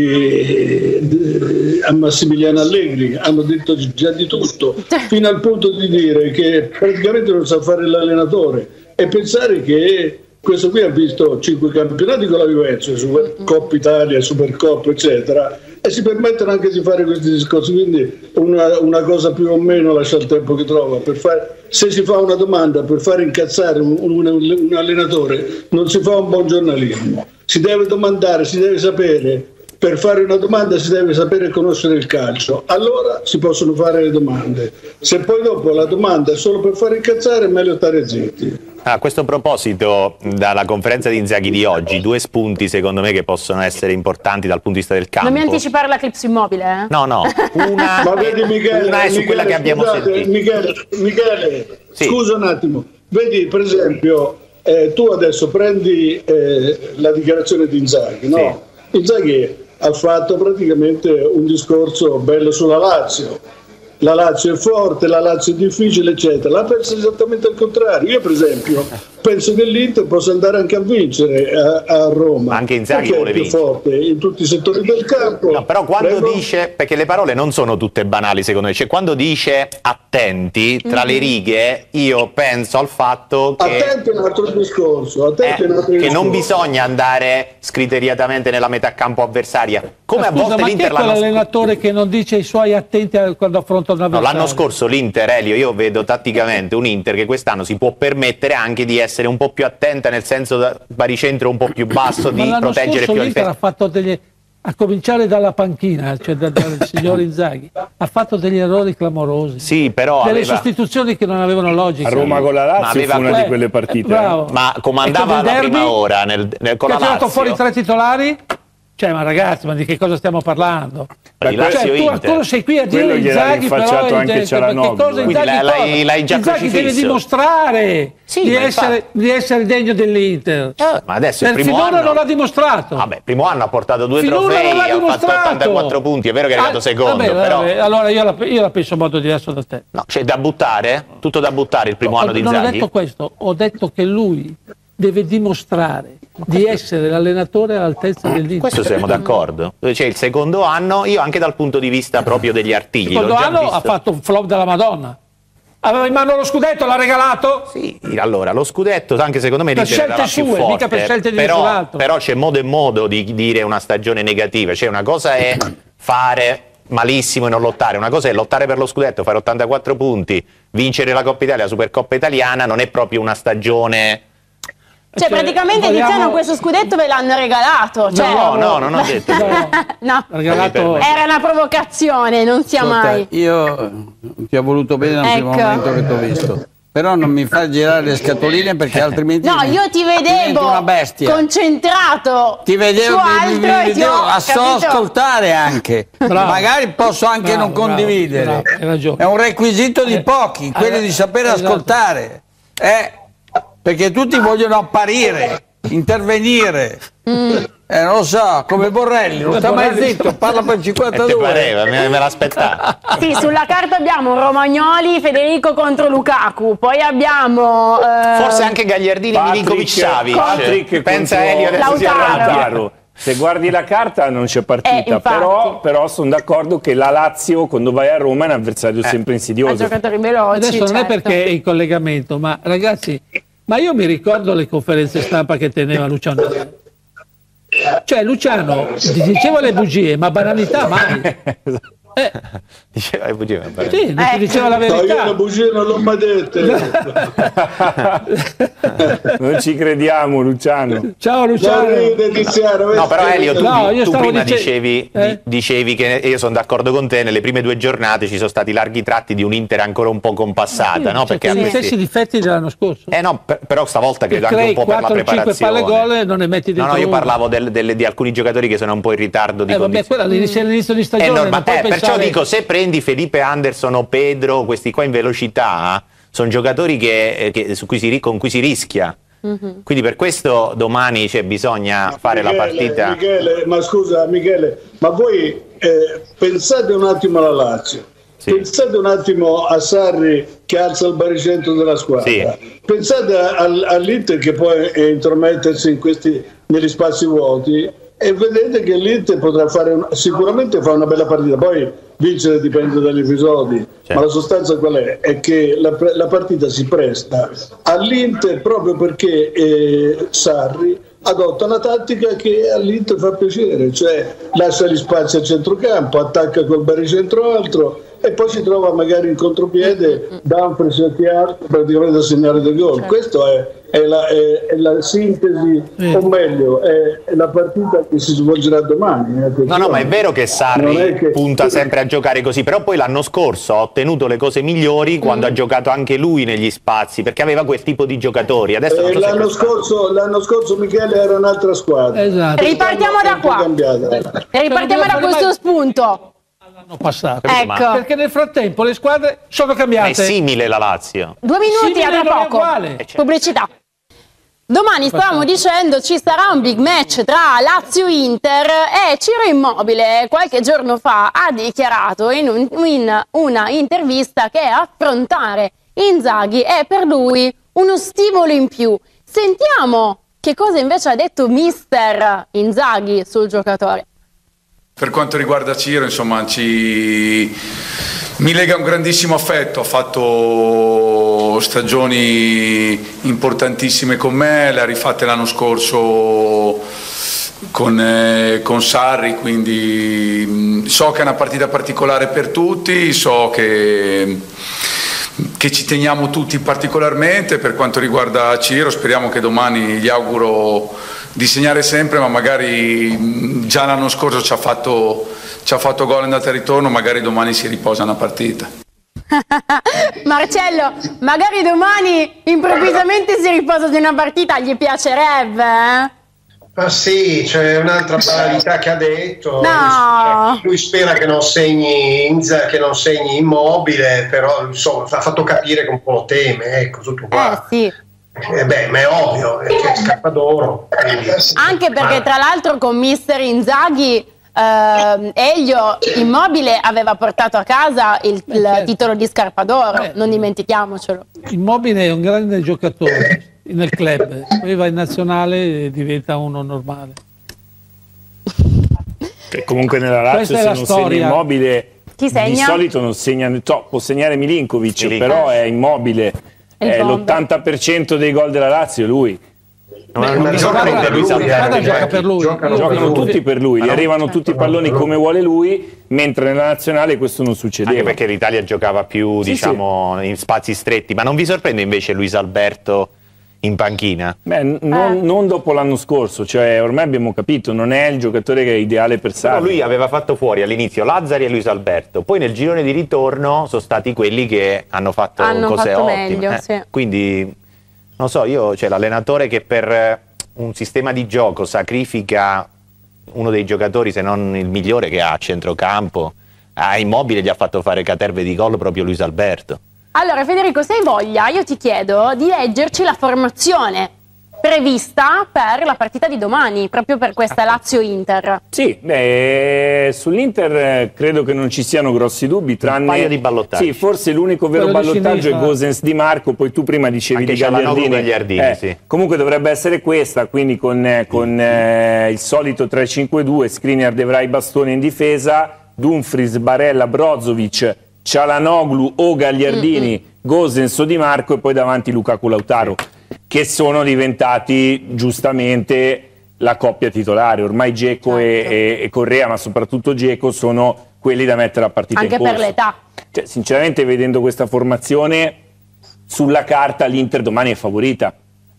di, di, a Massimiliano Allegri hanno detto già di tutto, fino al punto di dire che praticamente non sa fare l'allenatore e pensare che questo qui ha visto cinque campionati con la Juventus, Supercoppa Italia, Supercoppa eccetera, e si permettono anche di fare questi discorsi, quindi una, una cosa più o meno lascia il tempo che trova. Per fare, se si fa una domanda per fare incazzare un, un, un allenatore non si fa un buon giornalismo, si deve domandare, si deve sapere, per fare una domanda si deve sapere e conoscere il calcio, allora si possono fare le domande. Se poi dopo la domanda è solo per fare incazzare è meglio stare zitti. A questo proposito, dalla conferenza di Inzaghi di oggi, due spunti secondo me che possono essere importanti dal punto di vista del campo. Non mi anticipare la clips immobile, eh? No, no, una, Ma vedi, Michele, una è su Michele, quella che abbiamo scusate, sentito. Michele, Michele sì. scusa un attimo, vedi per esempio, eh, tu adesso prendi eh, la dichiarazione di Inzaghi, no? Sì. Inzaghi ha fatto praticamente un discorso bello sulla Lazio. La Lazio è forte, la Lazio è difficile, eccetera. La penso esattamente al contrario. Io, per esempio, penso che l'Inter possa andare anche a vincere a, a Roma. Ma anche Inzaghi vuole è più vincere. forte in tutti i settori del campo. No, però quando Prego. dice, perché le parole non sono tutte banali secondo me, cioè quando dice attenti, tra mm. le righe, io penso al fatto che... Attenti è un altro discorso. Attenti eh, è un altro che discorso. non bisogna andare scriteriatamente nella metà campo avversaria. Come ma a scusa, volte ma l'Inter chi è l'anno quell'allenatore che non dice ai suoi attenti quando affronta un avversario? No, l'anno scorso l'Inter, Elio, io vedo tatticamente un Inter che quest'anno si può permettere anche di essere un po' più attenta, nel senso da baricentro un po' più basso, di proteggere più la l'Inter ha fatto degli, a cominciare dalla panchina, cioè da, dal signor Inzaghi, ha fatto degli errori clamorosi. Sì, però delle aveva... sostituzioni che non avevano logica. A Roma con la Lazio aveva... fu una eh, di quelle partite. Bravo. Ma comandava alla derby, prima ora nel, nel, con che la ha tirato Lazio. fuori tre titolari? Cioè, ma ragazzi, ma di che cosa stiamo parlando? Di Lazio cioè, tu, tu sei qui a dire Inzaghi, però anche Cialanoglu. L'hai, l'hai già Inzaghi deve dimostrare sì, di, essere, di essere degno dell'Inter. Eh, ma adesso il per primo finora anno non l'ha dimostrato. Vabbè, primo anno ha portato due finora trofei, ha dimostrato. fatto ottantaquattro punti, è vero che è arrivato ah, secondo, vabbè, però... vabbè, allora io la, io la penso in modo diverso da te. No, c'è da buttare? Tutto da buttare il primo no, anno di Inzaghi? Non ho detto questo, ho detto che lui deve dimostrare di essere l'allenatore all'altezza dell'Inter. Questo siamo d'accordo. C'è il secondo anno, io anche dal punto di vista proprio degli artigli. Il secondo anno visto. ha fatto un flop della Madonna. Aveva in mano lo scudetto, l'ha regalato? Sì, allora lo scudetto anche secondo me per scelte sue, più forte, mica per scelte di però, nessun altro. Però c'è modo e modo di dire una stagione negativa, cioè una cosa è fare malissimo e non lottare, una cosa è lottare per lo scudetto, fare ottantaquattro punti, vincere la Coppa Italia, la Supercoppa Italiana, non è proprio una stagione... Cioè, cioè praticamente vogliamo... Tiziano questo scudetto ve l'hanno regalato. Cioè... No, no, non ho detto. no, no. Regalato... Era una provocazione, non sia Ascolta, mai. Io ti ho voluto bene dal ecco. primo momento che ti ho visto. Però non mi fa girare le scatoline perché altrimenti no, io ti vedevo una bestia. Concentrato ti vedevo, su altro mi, mi, e ti ho, a so ascoltare anche. Bravo. Magari posso anche bravo, non condividere. Bravo, bravo, hai ragione. È un requisito di pochi, eh, quello eh, di sapere esatto. ascoltare. Eh, perché tutti vogliono apparire, intervenire. Mm. Eh, non lo so, come Borrelli, non sta mai zitto, parla per cinquantadue. E ti pareva, me, me l'aspettavo. Sì, sulla carta abbiamo Romagnoli, Federico contro Lukaku, poi abbiamo... Eh, forse anche Gagliardini, Milinkovic-Savic. Patrick pensa Elio adesso sia Lautaro. Se guardi la carta non c'è partita, eh, però, però sono d'accordo che la Lazio quando vai a Roma è un avversario eh. sempre insidioso. Giocatori veloci, adesso certo. non è perché è in collegamento, ma ragazzi, ma io mi ricordo le conferenze stampa che teneva Luciano. Cioè Luciano diceva le bugie, ma banalità mai. Eh. Diceva le bugie, ma sì, non eh. ti diceva la verità. No, io le bugie non l'ho mai dette. Non ci crediamo, Luciano. Ciao Luciano. No, no però Elio, tu, no, tu prima dice... dicevi, eh? dicevi che, e io sono d'accordo con te, nelle prime due giornate ci sono stati larghi tratti di un Inter ancora un po' compassata, sì, no? Perché gli questi... stessi difetti dell'anno scorso. Eh no, per, però stavolta credo anche un po' per la preparazione. cinque palle gol non ne metti dentro. No, no, io uno. parlavo del, del, di alcuni giocatori che sono un po' in ritardo di eh, vabbè, quella all'inizio di stagione. Eh, no, ma, non puoi eh, pensare... Perciò dico, se prendi Felipe Anderson o Pedro, questi qua in velocità, sono giocatori che, che, su cui si, con cui si rischia. Mm-hmm. Quindi per questo domani cioè, bisogna ma fare Michele, la partita. Michele, ma scusa Michele, ma voi eh, pensate un attimo alla Lazio, sì. Pensate un attimo a Sarri che alza il baricentro della squadra, sì. Pensate al, all'Inter che può intromettersi in questi, negli spazi vuoti e vedete che l'Inter potrà fare un, sicuramente fa una bella partita, poi vincere dipende dagli episodi, certo. Ma la sostanza qual è? È che la, la partita si presta all'Inter proprio perché eh, Sarri adotta una tattica che all'Inter fa piacere, cioè lascia gli spazi a centrocampo, attacca col baricentro altro e poi si trova magari in contropiede Dumfries e Thiago praticamente a segnare del gol. Certo. Questo è, è, la, è, è la sintesi, mm. o meglio, è, è la partita che si svolgerà domani. Eh, no, no, ma è vero che Sarri che... punta sempre a giocare così, però poi l'anno scorso ha ottenuto le cose migliori quando mm. ha giocato anche lui negli spazi, perché aveva quel tipo di giocatori. Adesso eh, non so l'anno, scorso, l'anno scorso Michele era un'altra squadra. Esatto. Ripartiamo da qua. Ripartiamo da questo spunto. L'anno passato, ecco. Perché nel frattempo le squadre sono cambiate. Ma è simile la Lazio. Due minuti simile a tra poco. Pubblicità. Domani stavamo dicendo ci sarà un big match tra Lazio e Inter e Ciro Immobile qualche giorno fa ha dichiarato in, un, in una intervista che affrontare Inzaghi è per lui uno stimolo in più. Sentiamo che cosa invece ha detto mister Inzaghi sul giocatore. Per quanto riguarda Ciro, insomma, ci... mi lega un grandissimo affetto, ha fatto stagioni importantissime con me, le ha rifatte l'anno scorso con, eh, con Sarri, quindi mh, so che è una partita particolare per tutti, so che, che ci teniamo tutti particolarmente. Per quanto riguarda Ciro, speriamo che domani, gli auguro di segnare sempre, ma magari già l'anno scorso ci ha fatto, ci ha fatto gol andata e ritorno, magari domani si riposa una partita. Marcello, magari domani improvvisamente si riposa di una partita, gli piacerebbe? Eh? Ah sì, c'è un'altra banalità che ha detto. No. Lui spera che non segni Inza, che non segni Immobile, però insomma ha fatto capire che un po' lo teme, ecco, tutto qua. Eh sì. Eh beh, ma è ovvio, è che è scappa d'oro. Anche perché ma... tra l'altro con mister Inzaghi eh, Elio Immobile aveva portato a casa il, il certo. titolo di Scarpa d'Oro, Eh. non dimentichiamocelo. Immobile è un grande giocatore nel club, poi va in nazionale e diventa uno normale. Che comunque nella Lazio Questa è se la non storia. segna Immobile Chi segna? di solito non segna, no, può segnare Milinkovic, Milinkovic. però è Immobile. Il È bomber. l'ottanta per cento dei gol della Lazio è lui. Non, Beh, non la gioca squadra- per lui, la Salviati, squadra cioè. gioca per lui. Giocano- Io- Giocano io- tutti per lui, gli no? arrivano tutti i palloni come vuole lui, mentre nella nazionale questo non succedeva. Anche perché l'Italia giocava più, Sì, diciamo, in spazi stretti. Ma non vi sorprende invece Luis Alberto in panchina? Beh, n- non, Eh. non dopo l'anno scorso, cioè ormai abbiamo capito, non è il giocatore che è ideale per Però Sarri. lui aveva fatto fuori all'inizio Lazzari e Luis Alberto, poi nel girone di ritorno sono stati quelli che hanno fatto Hanno cose fatto ottime. meglio, eh. sì. Quindi, non so, io, cioè, l'allenatore che per un sistema di gioco sacrifica uno dei giocatori, se non il migliore che ha a centrocampo, a Immobile gli ha fatto fare caterve di gol proprio Luis Alberto. Allora Federico, se hai voglia, io ti chiedo di leggerci la formazione prevista per la partita di domani, proprio per questa Lazio-Inter. Sì, beh, sull'Inter eh, credo che non ci siano grossi dubbi, tranne... paio di ballottaggi. Sì, forse l'unico vero Quello di ballottaggio è sinistra. Gosens Di Marco, poi tu prima dicevi Anche di Cialanoglu Gagliardini. Gagliardini, Eh, sì. Comunque dovrebbe essere questa, quindi con, eh, con eh, il solito tre cinque due, Skriniar dovrà i bastoni in difesa, Dumfries, Barella, Brozovic, Cialanoglu o Gagliardini, Mm-mm. Gosens o Di Marco e poi davanti Lukaku Lautaro, che sono diventati giustamente la coppia titolare. Ormai Dzeko e, Certo. e, e Correa, ma soprattutto Dzeko, sono quelli da mettere a partita Anche in corso. per l'età. Cioè, sinceramente, vedendo questa formazione, sulla carta l'Inter domani è favorita.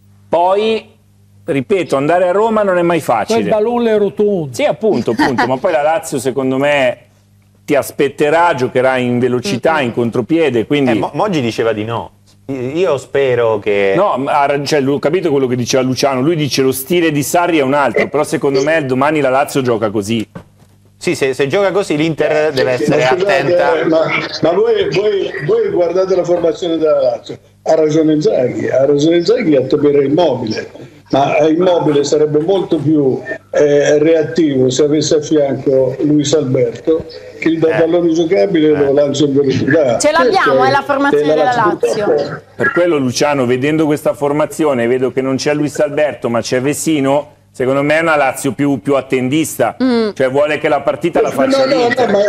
Poi, ripeto, andare a Roma non è mai Quel facile. ballone rotondo. Sì, appunto, appunto, ma poi la Lazio secondo me ti aspetterà, giocherà in velocità, in contropiede, quindi... Eh, Mo- Moggi diceva di no. Io spero che... No, ha- cioè, ho capito quello che diceva Luciano, lui dice lo stile di Sarri è un altro, però secondo me domani la Lazio gioca così. Sì, se, se gioca così l'Inter deve essere Ma scusate, attenta. eh, Ma, ma voi, voi- voi guardate la formazione della Lazio, ha ragione Inzaghi, ha ragione Inzaghi a temere Immobile, ma Immobile sarebbe molto più eh, reattivo se avesse a fianco Luis Alberto, che da Eh. palloni giocabili lo lancia in velocità. Ce l'abbiamo, Questa è la formazione è della Lazio. purtroppo- Per quello Luciano, vedendo questa formazione, vedo che non c'è Luis Alberto ma c'è Vesino, secondo me è una Lazio più, più attendista, cioè vuole che la partita la faccia No, no, l'Inter. no,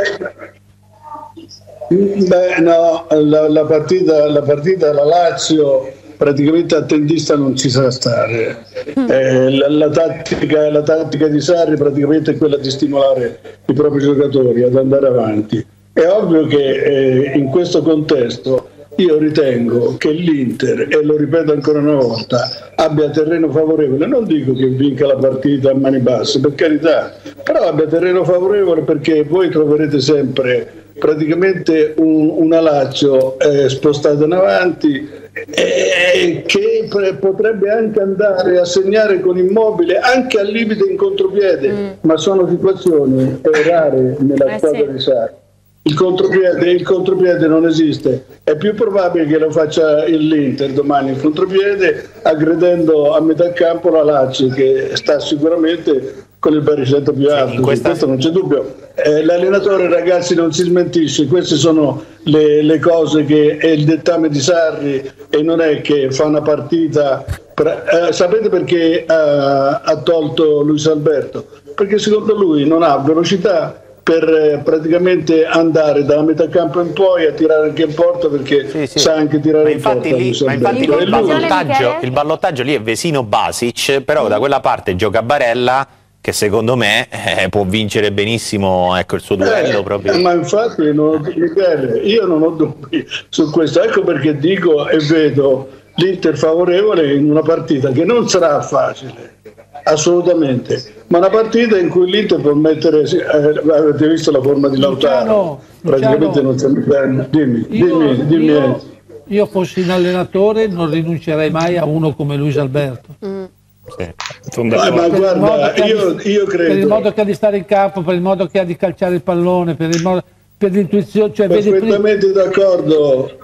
ma- Beh, no, la, la partita, la partita la Lazio praticamente attendista non ci sa stare. Eh, la, la tattica, la tattica di Sarri praticamente è quella di stimolare i propri giocatori ad andare avanti. È ovvio che eh, in questo contesto io ritengo che l'Inter, e lo ripeto ancora una volta, abbia terreno favorevole. Non dico che vinca la partita a mani basse, per carità, però abbia terreno favorevole perché voi troverete sempre praticamente un, una Lazio eh, spostata in avanti eh, che pre- potrebbe anche andare a segnare con Immobile anche al limite in contropiede, Mm. ma sono situazioni eh, rare nella Eh, squadra sì. di Sarri. Il contropiede, il contropiede non esiste, è più probabile che lo faccia l'Inter domani il contropiede, aggredendo a metà campo la Lazio, che sta sicuramente con il baricentro più alto, in questa- questo non c'è dubbio. Eh, l'allenatore, ragazzi, non si smentisce, queste sono le, le cose che è il dettame di Sarri, e non è che fa una partita. pra- eh, sapete perché eh, ha tolto Luis Alberto? Perché secondo lui non ha velocità per eh, praticamente andare dalla metà campo in poi a tirare anche in porta, perché Sì, sì. sa anche tirare Ma in porta. infatti, lì, Luis ma infatti Alberto. lì il, E lui- Attenzione, ballottaggio, Michele. il ballottaggio lì è Vesino Basic, però da quella parte gioca Barella, che secondo me eh, può vincere benissimo, ecco, il suo duello Eh, proprio. Ma infatti non ho, Michele, io non ho dubbi su questo, ecco perché dico e vedo l'Inter favorevole in una partita che non sarà facile, assolutamente, ma una partita in cui l'Inter può mettere, sì, eh, avete visto la forma di Lautaro, Luciano, praticamente Luciano, non sembra bene. Dimmi, Io, dimmi, dimmi. io, io fossi un allenatore non rinuncerei mai a uno come Luis Alberto. Mm. Sì. Ma, ma guarda, io, di, io credo... Per il modo che ha di stare in campo, per il modo che ha di calciare il pallone, per, il modo, per l'intuizione... Cioè, perfettamente vedi... d'accordo,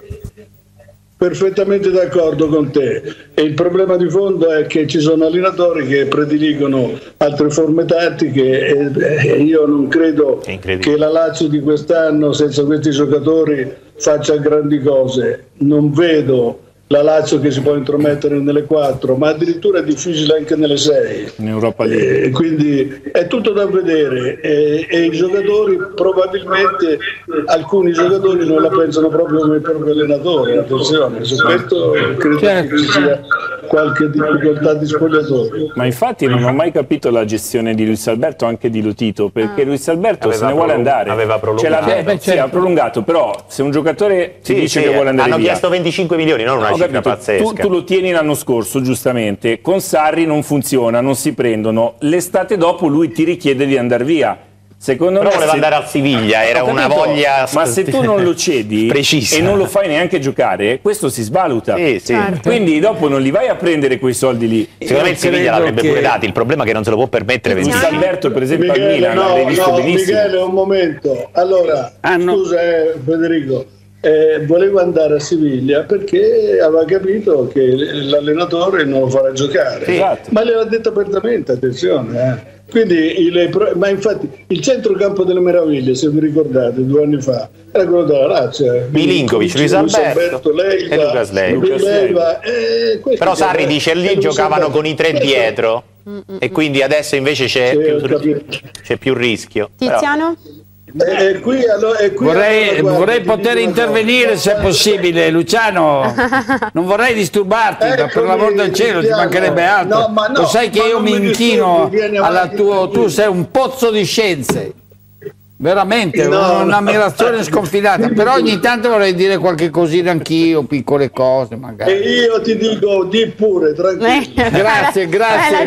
perfettamente d'accordo con te. E il problema di fondo è che ci sono allenatori che prediligono altre forme tattiche e, e io non credo che la Lazio di quest'anno senza questi giocatori faccia grandi cose. Non vedo la Lazio che si può intromettere nelle quattro, ma addirittura è difficile anche nelle sei. In Europa League. E quindi è tutto da vedere e, e i giocatori probabilmente, alcuni giocatori non la pensano proprio come i propri allenatori, attenzione, su questo credo certo. che ci sia qualche difficoltà di spogliatoio. Ma infatti non ho mai capito la gestione di Luis Alberto, anche di Lotito, perché Luis Alberto aveva se ne vuole andare. Aveva prolungato. Ce l'ha, sì, ha prolungato, però se un giocatore ti sì, dice sì, che vuole andare hanno via... chiesto venticinque milioni, non una Ho cifra capito, pazzesca. Tu, tu lo tieni l'anno scorso, giustamente, con Sarri non funziona, non si prendono, l'estate dopo lui ti richiede di andare via. Secondo Però me voleva se... andare al Siviglia, era una voglia... Ma se tu non lo cedi precisa. E non lo fai neanche giocare, questo si svaluta. Sì, sì. Certo. Quindi dopo non li vai a prendere quei soldi lì. Secondo me il Siviglia l'avrebbe che... pure dati, il problema è che non se lo può permettere. Luis Alberto per esempio Michele, al Milan no, l'avrei visto no, benissimo. Michele, un momento. Allora, ah, no. scusa eh, Federico, eh, volevo andare a Siviglia perché aveva capito che l'allenatore non lo farà giocare. Sì, esatto. Ma le l'ha detto apertamente, attenzione. Eh. Quindi, il, ma infatti il centrocampo delle meraviglie, se vi ricordate, due anni fa, era quello della Lazio. Milinkovic, Luis Alberto Leiva, e Lucas Leiva. Leiva eh, Però Sarri dice lì giocavano con i tre dietro e quindi adesso invece c'è più, c'è più rischio. Tiziano? E, e qui, allora, e qui vorrei, allora, guarda, vorrei poter intervenire se è possibile, Luciano. Non vorrei disturbarti, ma per l'amor del cielo ci mancherebbe altro. No, ma no, lo sai che io mi inchino alla tua, tu sei un pozzo di scienze, veramente no, un'ammirazione no. sconfinata, però ogni tanto vorrei dire qualche cosina anch'io, piccole cose magari. E io ti dico di pure, tranquillo. Grazie, grazie,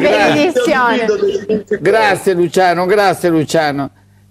grazie. Grazie Luciano, grazie Luciano.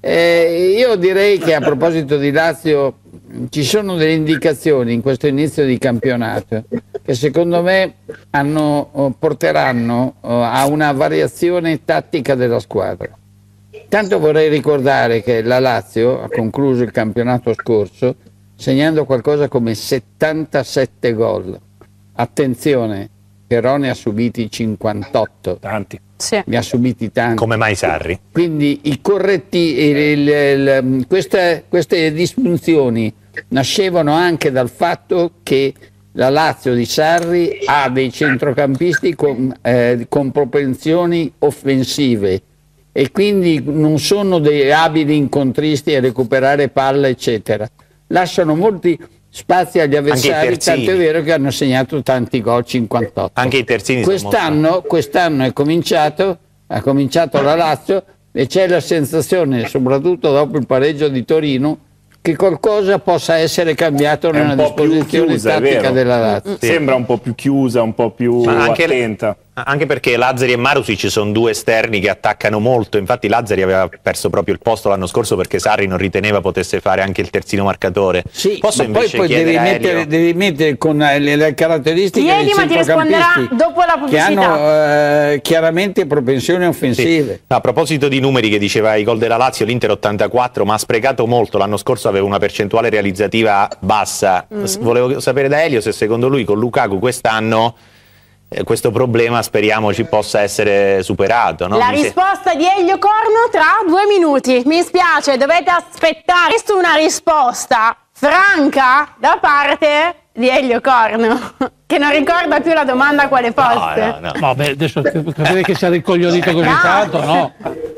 Eh, io direi che a proposito di Lazio ci sono delle indicazioni in questo inizio di campionato che secondo me hanno, porteranno a una variazione tattica della squadra. Tanto vorrei ricordare che la Lazio ha concluso il campionato scorso segnando qualcosa come settantasette gol. Attenzione, Però ne ha subiti cinquantotto. Tanti. Sì. Ne ha subiti tanti. Come mai Sarri? Quindi i corretti, il, il, il, queste, queste disfunzioni nascevano anche dal fatto che la Lazio di Sarri ha dei centrocampisti con, eh, con propensioni offensive e quindi non sono dei abili incontristi a recuperare palla eccetera. Lasciano molti spazi agli avversari, tanto è vero che hanno segnato tanti gol, cinquantotto. Anche i terzini. Quest'anno, quest'anno è cominciato, ha cominciato la Lazio e c'è la sensazione, soprattutto dopo il pareggio di Torino, che qualcosa possa essere cambiato nella disposizione chiusa, tattica della Lazio. Sembra un po' più chiusa, un po' più anche attenta. Anche perché Lazzari e Marusic sono due esterni che attaccano molto, infatti Lazzari aveva perso proprio il posto l'anno scorso perché Sarri non riteneva potesse fare anche il terzino marcatore. Sì, Posso ma poi, poi devi, mettere, devi mettere con le, le caratteristiche Ieri, dei centrocampisti dopo la pubblicità. che hanno eh, chiaramente propensioni offensive. Sì. A proposito di numeri che diceva i gol della Lazio, l'Inter ottantaquattro, ma ha sprecato molto, l'anno scorso aveva una percentuale realizzativa bassa. Mm. Volevo sapere da Elio se secondo lui con Lukaku quest'anno questo problema speriamo ci possa essere superato, no? La Mi risposta se... di Elio Corno tra due minuti. Mi spiace, dovete aspettare. Questa è una risposta franca da parte di Elio Corno, che non ricorda più la domanda quale fosse. No, no, no. Vabbè, adesso capire che sia ricoglionito così tanto, no?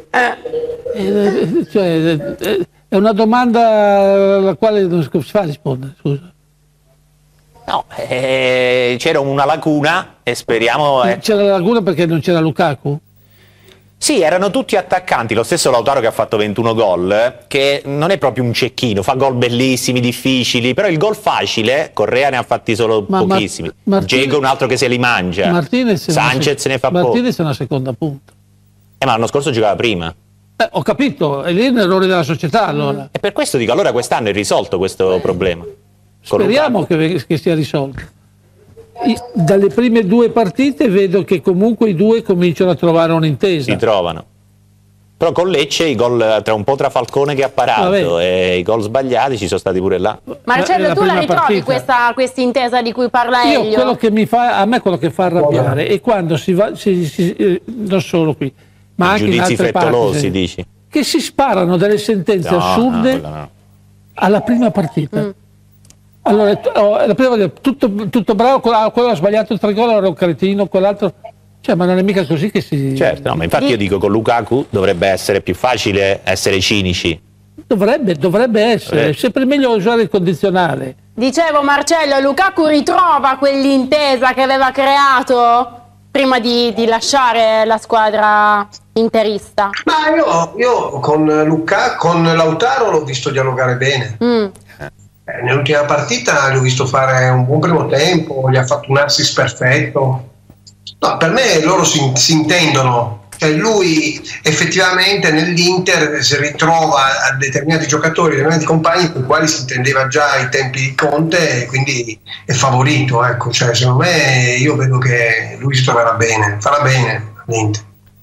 Eh, cioè, è una domanda alla quale non si fa rispondere, scusa. No, eh, c'era una lacuna e speriamo... Eh. C'era la lacuna perché non c'era Lukaku? Sì, erano tutti attaccanti, lo stesso Lautaro che ha fatto ventuno gol, che non è proprio un cecchino, fa gol bellissimi, difficili, però il gol facile, Correa ne ha fatti solo Ma pochissimi, Dzeko un altro che se li mangia, Martinez Sanchez se ne fa poco. Martinez è una seconda punta. Eh, ma l'anno scorso giocava prima. Eh, ho capito, è lì un errore della società allora. E per questo dico, allora quest'anno è risolto questo problema. Speriamo che, che sia risolto. i, dalle prime due partite vedo che comunque i due cominciano a trovare un'intesa. Si trovano. Però con Lecce i gol tra un po' tra Falcone che ha parato e i gol sbagliati ci sono stati pure là. Marcello, tu la ritrovi questa intesa di cui parla Elio? Io quello che mi fa, a me quello che fa arrabbiare è quando si va, si, si, eh, non solo qui, ma anche in altre frettolosi, parti, dici? Che si sparano delle sentenze no, assurde no, no. alla prima partita. Mm. Allora, oh, la prima, tutto, tutto bravo, quello ha sbagliato tre gol, era un cretino, quell'altro... Cioè, ma non è mica così che si... Certo, no, ma infatti io dico con Lukaku dovrebbe essere più facile essere cinici. Dovrebbe, dovrebbe essere, è sempre meglio usare il condizionale. Dicevo Marcello, Lukaku ritrova quell'intesa che aveva creato prima di, di lasciare la squadra interista. Ma io, io con Lukaku, con Lautaro l'ho visto dialogare bene. Mm. Eh, nell'ultima partita l'ho visto fare un buon primo tempo, gli ha fatto un assist perfetto. No, per me loro si, si intendono, cioè lui effettivamente nell'Inter si ritrova a determinati giocatori, determinati compagni con i quali si intendeva già ai tempi di Conte e quindi è favorito, ecco, cioè, secondo me io vedo che lui si troverà bene, farà bene all'Inter.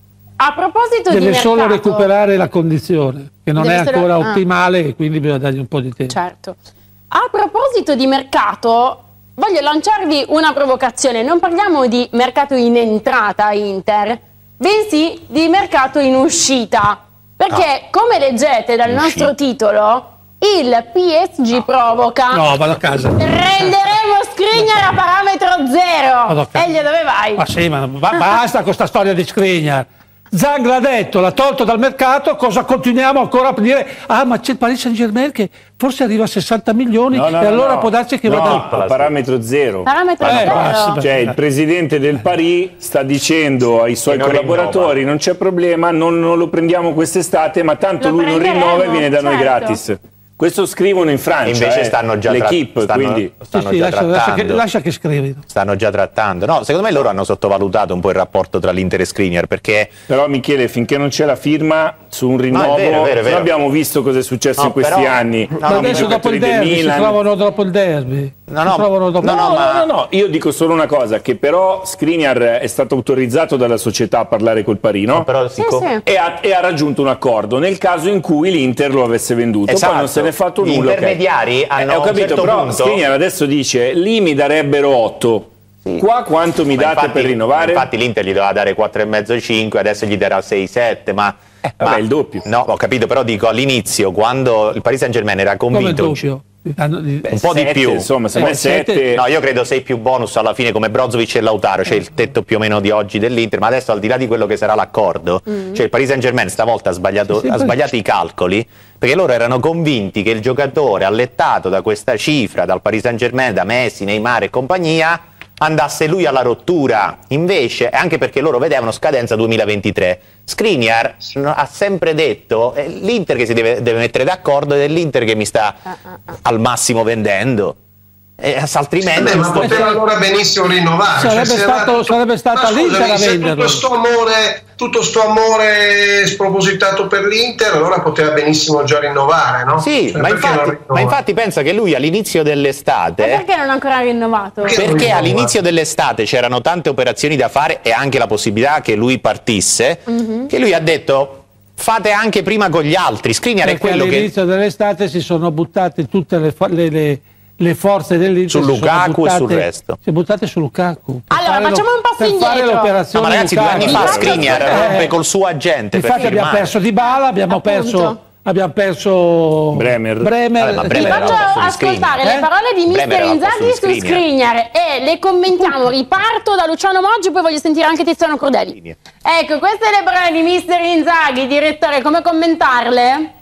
A proposito deve di mercato, solo recuperare la condizione che non deve è ancora essere... ottimale ah. e quindi bisogna dargli un po' di tempo. Certo. A proposito di mercato, voglio lanciarvi una provocazione. Non parliamo di mercato in entrata Inter, bensì di mercato in uscita. Perché, ah. come leggete dal nostro uscita. titolo, il P S G provoca. No, vado a casa. Renderemo Skriniar a parametro zero. Elio, dove vai? Ma sì, ma basta con questa storia di Skriniar. Zang l'ha detto, l'ha tolto dal mercato, cosa continuiamo ancora a dire? Ah, ma c'è il Paris Saint Germain che forse arriva a sessanta milioni no, no, e allora no, può darsi che no, vada a parametro zero. Parametro eh, zero. Cioè il presidente del Paris sta dicendo ai suoi collaboratori rinnova. non c'è problema, non, non lo prendiamo quest'estate, ma tanto lo lui non rinnova e viene da certo. noi gratis. Questo scrivono in Francia, invece eh, stanno già l'equipe, stanno, quindi stanno sì, sì, già lascia, trattando. Lascia che, lascia che scrivi. Stanno già trattando. No, secondo me loro hanno sottovalutato un po' il rapporto tra l'Inter e Skriniar, perché però Michele, finché non c'è la firma su un rinnovo, no, è vero, è vero, è vero. abbiamo visto cosa è successo no, in questi però, anni. No, no, adesso dopo il derby si trovano dopo il derby. No, no, dopo... no, no, no, ma... no, no, io dico solo una cosa, che però Skriniar è stato autorizzato dalla società a parlare col Parino no, però sì, sì. E, ha, e ha raggiunto un accordo nel caso in cui l'Inter lo avesse venduto, esatto. poi non se ne è fatto Gli nulla. Intermediari okay. hanno eh, ho capito, certo però punto... Skriniar adesso dice lì mi darebbero otto. Sì. Qua quanto mi ma date infatti, per rinnovare? Infatti l'Inter gli doveva dare quattro e mezzo cinque, adesso gli darà sei sette, ma eh, vabbè, ma, il doppio. No, ho capito, però dico all'inizio quando il Paris Saint Germain era convinto come doppio? un po' sette, di più, insomma, se eh, sette... no, io credo sei più bonus alla fine come Brozovic e Lautaro, cioè il tetto più o meno di oggi dell'Inter, ma adesso al di là di quello che sarà l'accordo, mm. cioè il Paris Saint Germain stavolta ha sbagliato, sì, ha sbagliato i calcoli, perché loro erano convinti che il giocatore allettato da questa cifra, dal Paris Saint Germain, da Messi, Neymar e compagnia, andasse lui alla rottura, invece, anche perché loro vedevano scadenza duemilaventitré. Skriniar ha sempre detto è l'Inter che si deve, deve mettere d'accordo ed è l'Inter che mi sta al massimo vendendo. E altrimenti eh beh, ma poteva allora benissimo rinnovare, sarebbe, cioè, stato, tutto, sarebbe stata l'Inter a venderlo. Tutto sto amore, tutto sto amore spropositato per l'Inter, allora poteva benissimo già rinnovare, no? Sì, cioè, ma, infatti, ma infatti pensa che lui all'inizio dell'estate perché non ha ancora rinnovato? Perché, perché all'inizio dell'estate c'erano tante operazioni da fare e anche la possibilità che lui partisse, mm-hmm. che lui ha detto fate anche prima con gli altri. Skriniar è quello che all'inizio dell'estate si sono buttate tutte le, le, le le forze dell'Inter su Lukaku e sul resto si buttate su Lukaku allora facciamo un passo indietro no, ma ragazzi due anni fa Skriniar rompe col suo agente infatti abbiamo perso Dybala abbiamo Appunto. perso abbiamo perso Bremer, Bremer. Vabbè, vi faccio ascoltare le parole di mister Inzaghi su Skriniar e le commentiamo. Riparto da Luciano Moggi, poi voglio sentire anche Tiziano Crudeli. Ecco, queste le parole di mister Inzaghi. Direttore, come commentarle?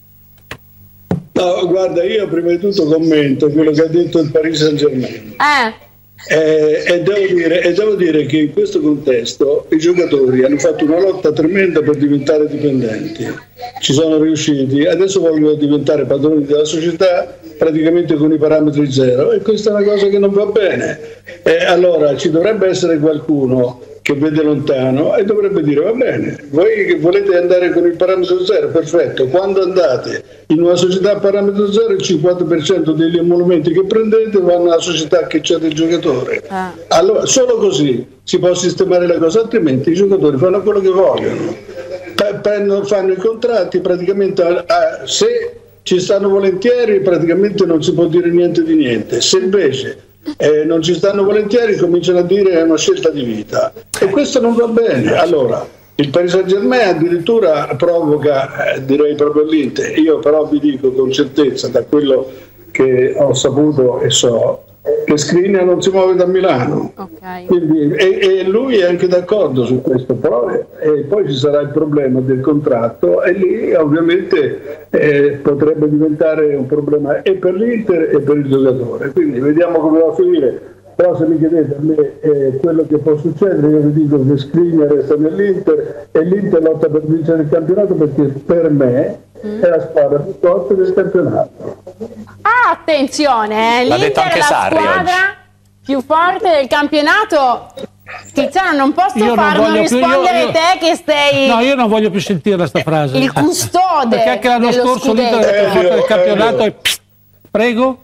No, guarda, io prima di tutto commento quello che ha detto il Paris Saint Germain. Eh. Eh, e, devo dire, e devo dire che in questo contesto i giocatori hanno fatto una lotta tremenda per diventare dipendenti, ci sono riusciti, adesso vogliono diventare padroni della società praticamente con i parametri zero e questa è una cosa che non va bene. E allora ci dovrebbe essere qualcuno che vede lontano e dovrebbe dire va bene, voi che volete andare con il parametro zero, perfetto, quando andate in una società a parametro zero il cinquanta per cento degli emolumenti che prendete vanno alla società che c'è del giocatore. Ah. Allora, solo così si può sistemare la cosa, altrimenti i giocatori fanno quello che vogliono, prendono, fanno i contratti, praticamente a, a, se ci stanno volentieri praticamente non si può dire niente di niente, se invece Eh, non ci stanno volentieri cominciano a dire che è una scelta di vita e questo non va bene. Allora il Paris Saint-Germain addirittura provoca, eh, direi proprio l'Inter, io però vi dico con certezza da quello che ho saputo e so che Skriniar non si muove da Milano, okay. Quindi, e, e lui è anche d'accordo su questo, però e poi ci sarà il problema del contratto e lì ovviamente eh, potrebbe diventare un problema e per l'Inter e per il giocatore, quindi vediamo come va a finire. Però se mi chiedete a me eh, quello che può succedere, io vi dico che Skriniar resta nell'Inter e l'Inter lotta per vincere il campionato, perché per me mm. è la squadra più forte del campionato. Ah, attenzione, eh. l'Inter è la Sarri squadra oggi. più forte del campionato. Tiziano, non posso io far non, non rispondere io, io, te che sei... No, io non voglio più sentire questa frase. Il custode. Perché anche l'anno scorso l'Inter è la più forte del campionato e... Prego?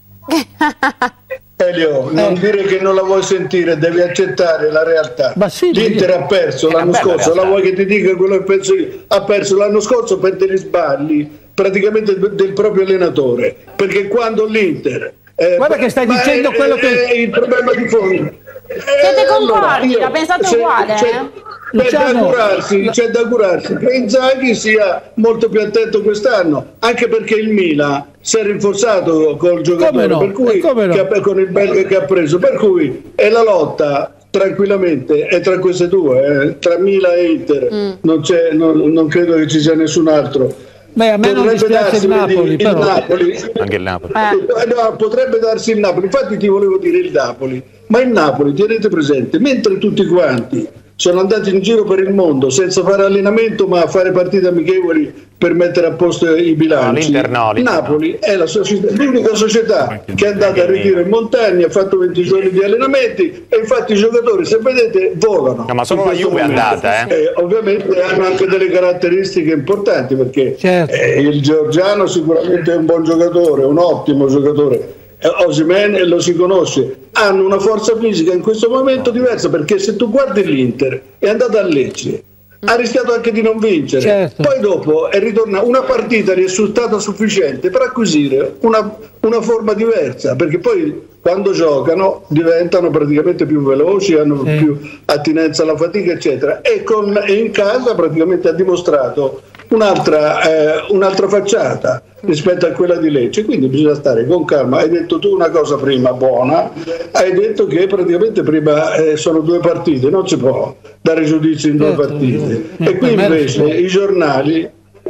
Elio, non eh. dire che non la vuoi sentire, devi accettare la realtà. Sì, l'Inter io... ha perso l'anno scorso, la vuoi che ti dica quello che penso io? Ha perso l'anno scorso per degli sbagli praticamente del proprio allenatore, perché quando l'Inter eh, guarda che stai dicendo è, quello che è il problema di fondo. Siete concordi? L'ha pensato c'è, uguale? C'è, eh? c'è, da augurarsi, c'è da augurarsi che Inzaghi sia molto più attento quest'anno, anche perché il Milan si è rinforzato col giocatore, no? per cui, no? che ha, con il belga che ha preso, per cui è la lotta tranquillamente è tra queste due, eh, tra Milan e Inter, mm. non, c'è, non, non credo che ci sia nessun altro. Beh, a me non dispiace il Napoli, il però. Napoli. Anche il Napoli. Eh. No, potrebbe darsi il Napoli, infatti ti volevo dire il Napoli, ma il Napoli, tenete presente, mentre tutti quanti sono andati in giro per il mondo senza fare allenamento ma a fare partite amichevoli per mettere a posto i bilanci, no, no, Napoli no. è la società, l'unica società che è andata a ritiro in montagna, ha fatto venti giorni di allenamenti e infatti i giocatori, se vedete, volano. No, ma solo la Juve è andata, eh? Eh, ovviamente hanno anche delle caratteristiche importanti, perché certo. eh, il georgiano sicuramente è un buon giocatore, un ottimo giocatore. Osimhen lo si conosce, hanno una forza fisica in questo momento diversa, perché se tu guardi l'Inter è andata a Lecce, ha rischiato anche di non vincere, certo. Poi dopo è ritornata una partita, gli è stata sufficiente per acquisire una, una forma diversa, perché poi quando giocano diventano praticamente più veloci, hanno sì. più attinenza alla fatica eccetera, e, con, e in casa praticamente ha dimostrato un'altra, eh, un'altra facciata rispetto a quella di Lecce, quindi bisogna stare con calma. Hai detto tu una cosa prima buona, hai detto che praticamente prima eh, sono due partite, non si può dare giudizi in due partite, e qui invece i giornali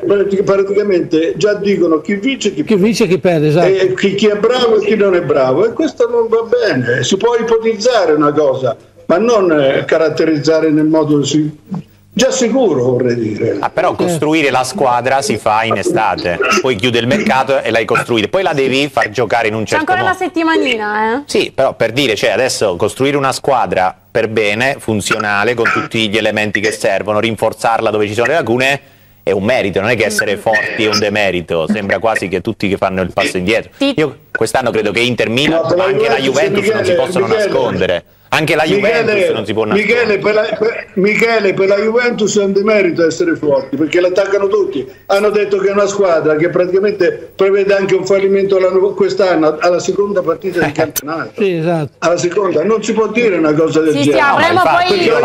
praticamente già dicono chi vince e chi, chi vince e chi perde, esatto. e chi, chi è bravo e chi non è bravo, e questo non va bene. Si può ipotizzare una cosa, ma non eh, caratterizzare nel modo si... già sicuro, vorrei dire. Ah, però costruire la squadra si fa in estate, poi chiude il mercato e l'hai costruita, poi la devi far giocare in un certo modo. C'è ancora una settimanina, eh? Sì, però per dire, cioè adesso costruire una squadra per bene, funzionale, con tutti gli elementi che servono, rinforzarla dove ci sono le lacune, è un merito, non è che essere forti è un demerito, sembra quasi che tutti che fanno il passo indietro. Io quest'anno credo che Inter Milan, no, ma anche la Juventus Michele, non si possono Michele, nascondere. Anche la Juventus Michele, non si può nascondere. Michele per, la, per, Michele, per la Juventus è un demerito essere forti, perché l'attaccano tutti. Hanno detto che è una squadra che praticamente prevede anche un fallimento quest'anno, alla seconda partita del campionato. Sì, esatto. Alla seconda, non si può dire una cosa del sì, genere. Sì, avremo no, poi il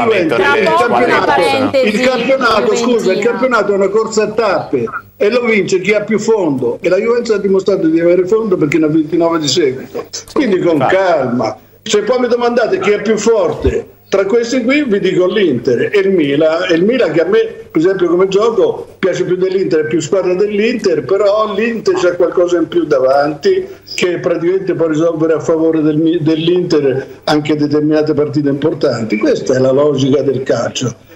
campionato, il campionato scusa, il campionato è una corsa a tappe e lo vince chi ha più fondo, e la Juventus ha dimostrato di avere fondo perché ne ha ventinove di seguito. Quindi con calma. Se poi mi domandate chi è più forte tra questi qui, vi dico l'Inter e il Milan. E il Milan, che a me per esempio come gioco piace più dell'Inter, è più squadra dell'Inter, però l'Inter c'è qualcosa in più davanti che praticamente può risolvere a favore del, dell'Inter anche determinate partite importanti. Questa è la logica del calcio.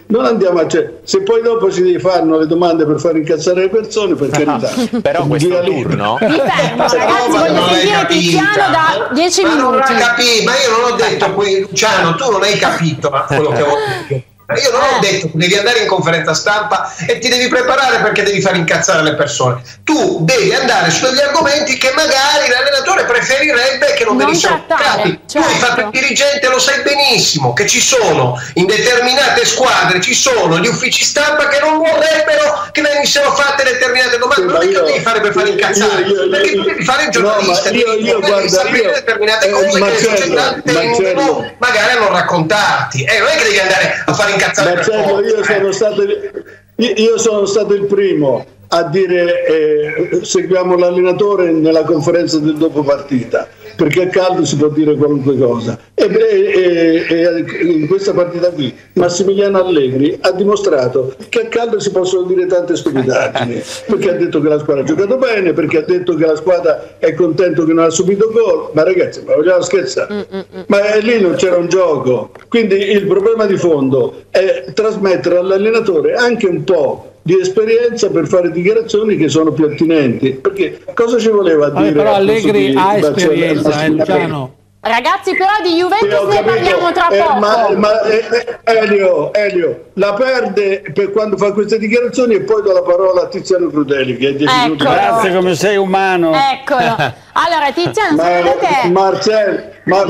non andiamo a... Cioè, se poi dopo si fanno le domande per far incazzare le persone, per carità. Però questo turno... Mi fermo, ragazzi, voglio sentire Tiziano da dieci minuti. Non hai capito, ma io non ho detto, qui, Luciano, tu non hai capito quello che ho detto. Io non ho detto che devi andare in conferenza stampa e ti devi preparare perché devi far incazzare le persone. Tu devi andare su degli argomenti che magari l'allenatore preferirebbe che non, non venissero toccati. certo. Tu hai fatto il dirigente, lo sai benissimo, che ci sono in determinate squadre, ci sono gli uffici stampa che non vorrebbero che venissero fatte determinate domande. Non è che lo devi fare per far incazzare, io, io, perché tu devi fare il giornalista, no, io, devi, io, devi guarda, sapere io, determinate eh, cose Marcello, che le società tendono magari a non raccontarti. Eh, non è che devi andare a fare incazzare. Marcello, io sono stato io sono stato il primo a dire eh, seguiamo l'allenatore nella conferenza del dopo partita, perché a caldo si può dire qualunque cosa, e, e, e in questa partita qui Massimiliano Allegri ha dimostrato che a caldo si possono dire tante stupidaggini, perché ha detto che la squadra ha giocato bene, perché ha detto che la squadra è contento che non ha subito gol, ma ragazzi, ma vogliamo scherzare? Mm, mm, mm. Ma lì non c'era un gioco, quindi il problema di fondo è trasmettere all'allenatore anche un po' di esperienza per fare dichiarazioni che sono più attinenti, perché cosa ci voleva dire? Vabbè, però Allegri di, ha di esperienza, eh, Luciano. Ragazzi, però di Juventus sì, ne parliamo tra eh, poco. Ma, ma eh, Elio, Elio la perde per quando fa queste dichiarazioni, e poi do la parola a Tiziano Crudeli che è dieci minuti. Grazie, come sei umano. Eccolo. Allora Tiziano, ma, secondo te Marcel, ma...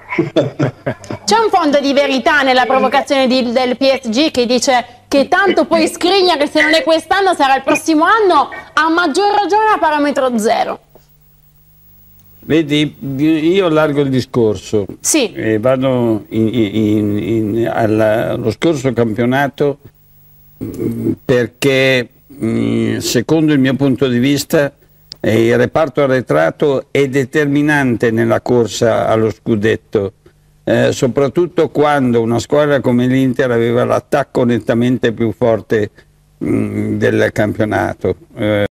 c'è un fondo di verità nella provocazione di, del P S G che dice che tanto poi Skriniar, che se non è quest'anno sarà il prossimo anno, a maggior ragione a parametro zero? Vedi, io allargo il discorso. Sì. E vado in, in, in, alla, allo scorso campionato, perché secondo il mio punto di vista il reparto arretrato è determinante nella corsa allo scudetto, eh, soprattutto quando una squadra come l'Inter aveva l'attacco nettamente più forte mh, del campionato. Eh,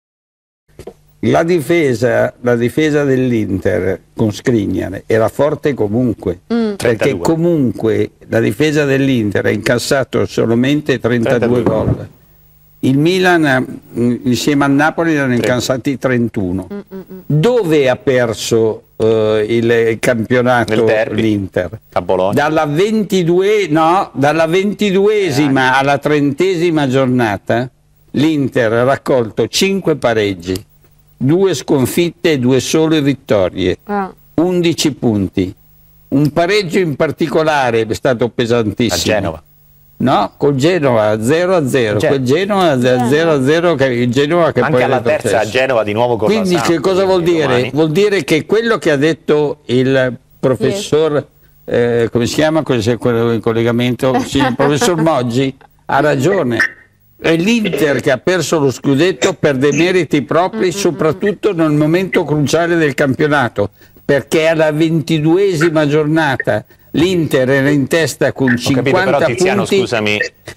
la difesa, la difesa dell'Inter con Skriniar era forte comunque, mm. perché comunque la difesa dell'Inter ha incassato solamente trentadue gol. Il Milan insieme al Napoli erano incassati trentuno. Mm, mm, mm. Dove ha perso uh, il campionato l'Inter? A Bologna. Dalla ventidue, no, dalla ventiduesima eh. alla trentesima giornata l'Inter ha raccolto cinque pareggi, due sconfitte e due sole vittorie, ah. undici punti. Un pareggio in particolare è stato pesantissimo. A Genova. No, col Genova zero a zero, Gen quel Genova zero a zero che il Genova che anche poi alla terza a Genova di nuovo con quindi la Samp, che cosa vuol dire? Domani. Vuol dire che quello che ha detto il professor yes. eh, come si chiama quello in collegamento? Sì, il professor Moggi ha ragione. È l'Inter che ha perso lo scudetto per demeriti propri, soprattutto nel momento cruciale del campionato, perché alla ventiduesima giornata l'Inter era in testa con cinquanta capito, però, Tiziano, punti. Scusami.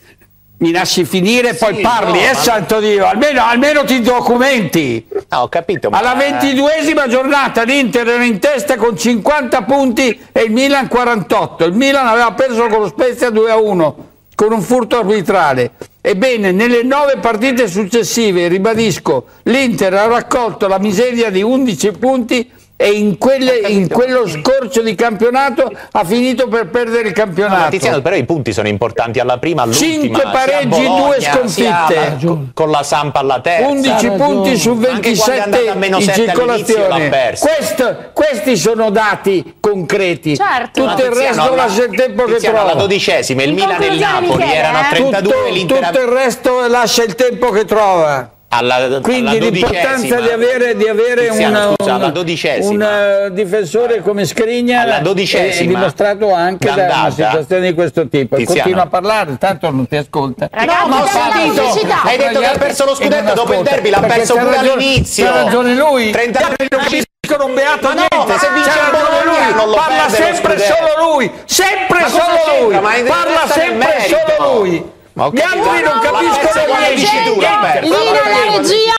Mi lasci finire, poi sì, parli, no, eh, ma... santo Dio, almeno, almeno ti documenti. No, ho capito. Ma... Alla ventiduesima giornata l'Inter era in testa con cinquanta punti e il Milan quarantotto. Il Milan aveva perso con lo Spezia due a uno, con un furto arbitrale. Ebbene, nelle nove partite successive, ribadisco, l'Inter ha raccolto la miseria di undici punti e in, quelle, in quello scorcio di campionato ha finito per perdere il campionato. No, Tiziano, però i punti sono importanti alla prima, all'ultima. cinque pareggi, due sconfitte. Con la Samp alla terza. undici punti su ventisette in circolazione. Questo, questi sono dati concreti. Certo. Tutto il resto no, lascia il tempo che trova. Alla dodicesima il Milan e il Napoli erano a trentadue. Tutto, tutto il resto lascia il tempo che trova. Alla, quindi l'importanza di avere, di avere Tiziano, una, scusa, una, un uh, difensore come Skriniar è dimostrato anche da una situazione di questo tipo. E continua a parlare, tanto non ti ascolta. Ragazzi, no, ma ho sentito, hai detto che ha perso lo scudetto dopo il derby, l'ha perso pure all'inizio. Ha ragione lui. trenta non capiscono un beato ma niente. No, ma se vince il Bologna non lo parla sempre solo lui, sempre ma solo lui, parla sempre solo lui. Gli altri non capiscono niente. Linea alla regia.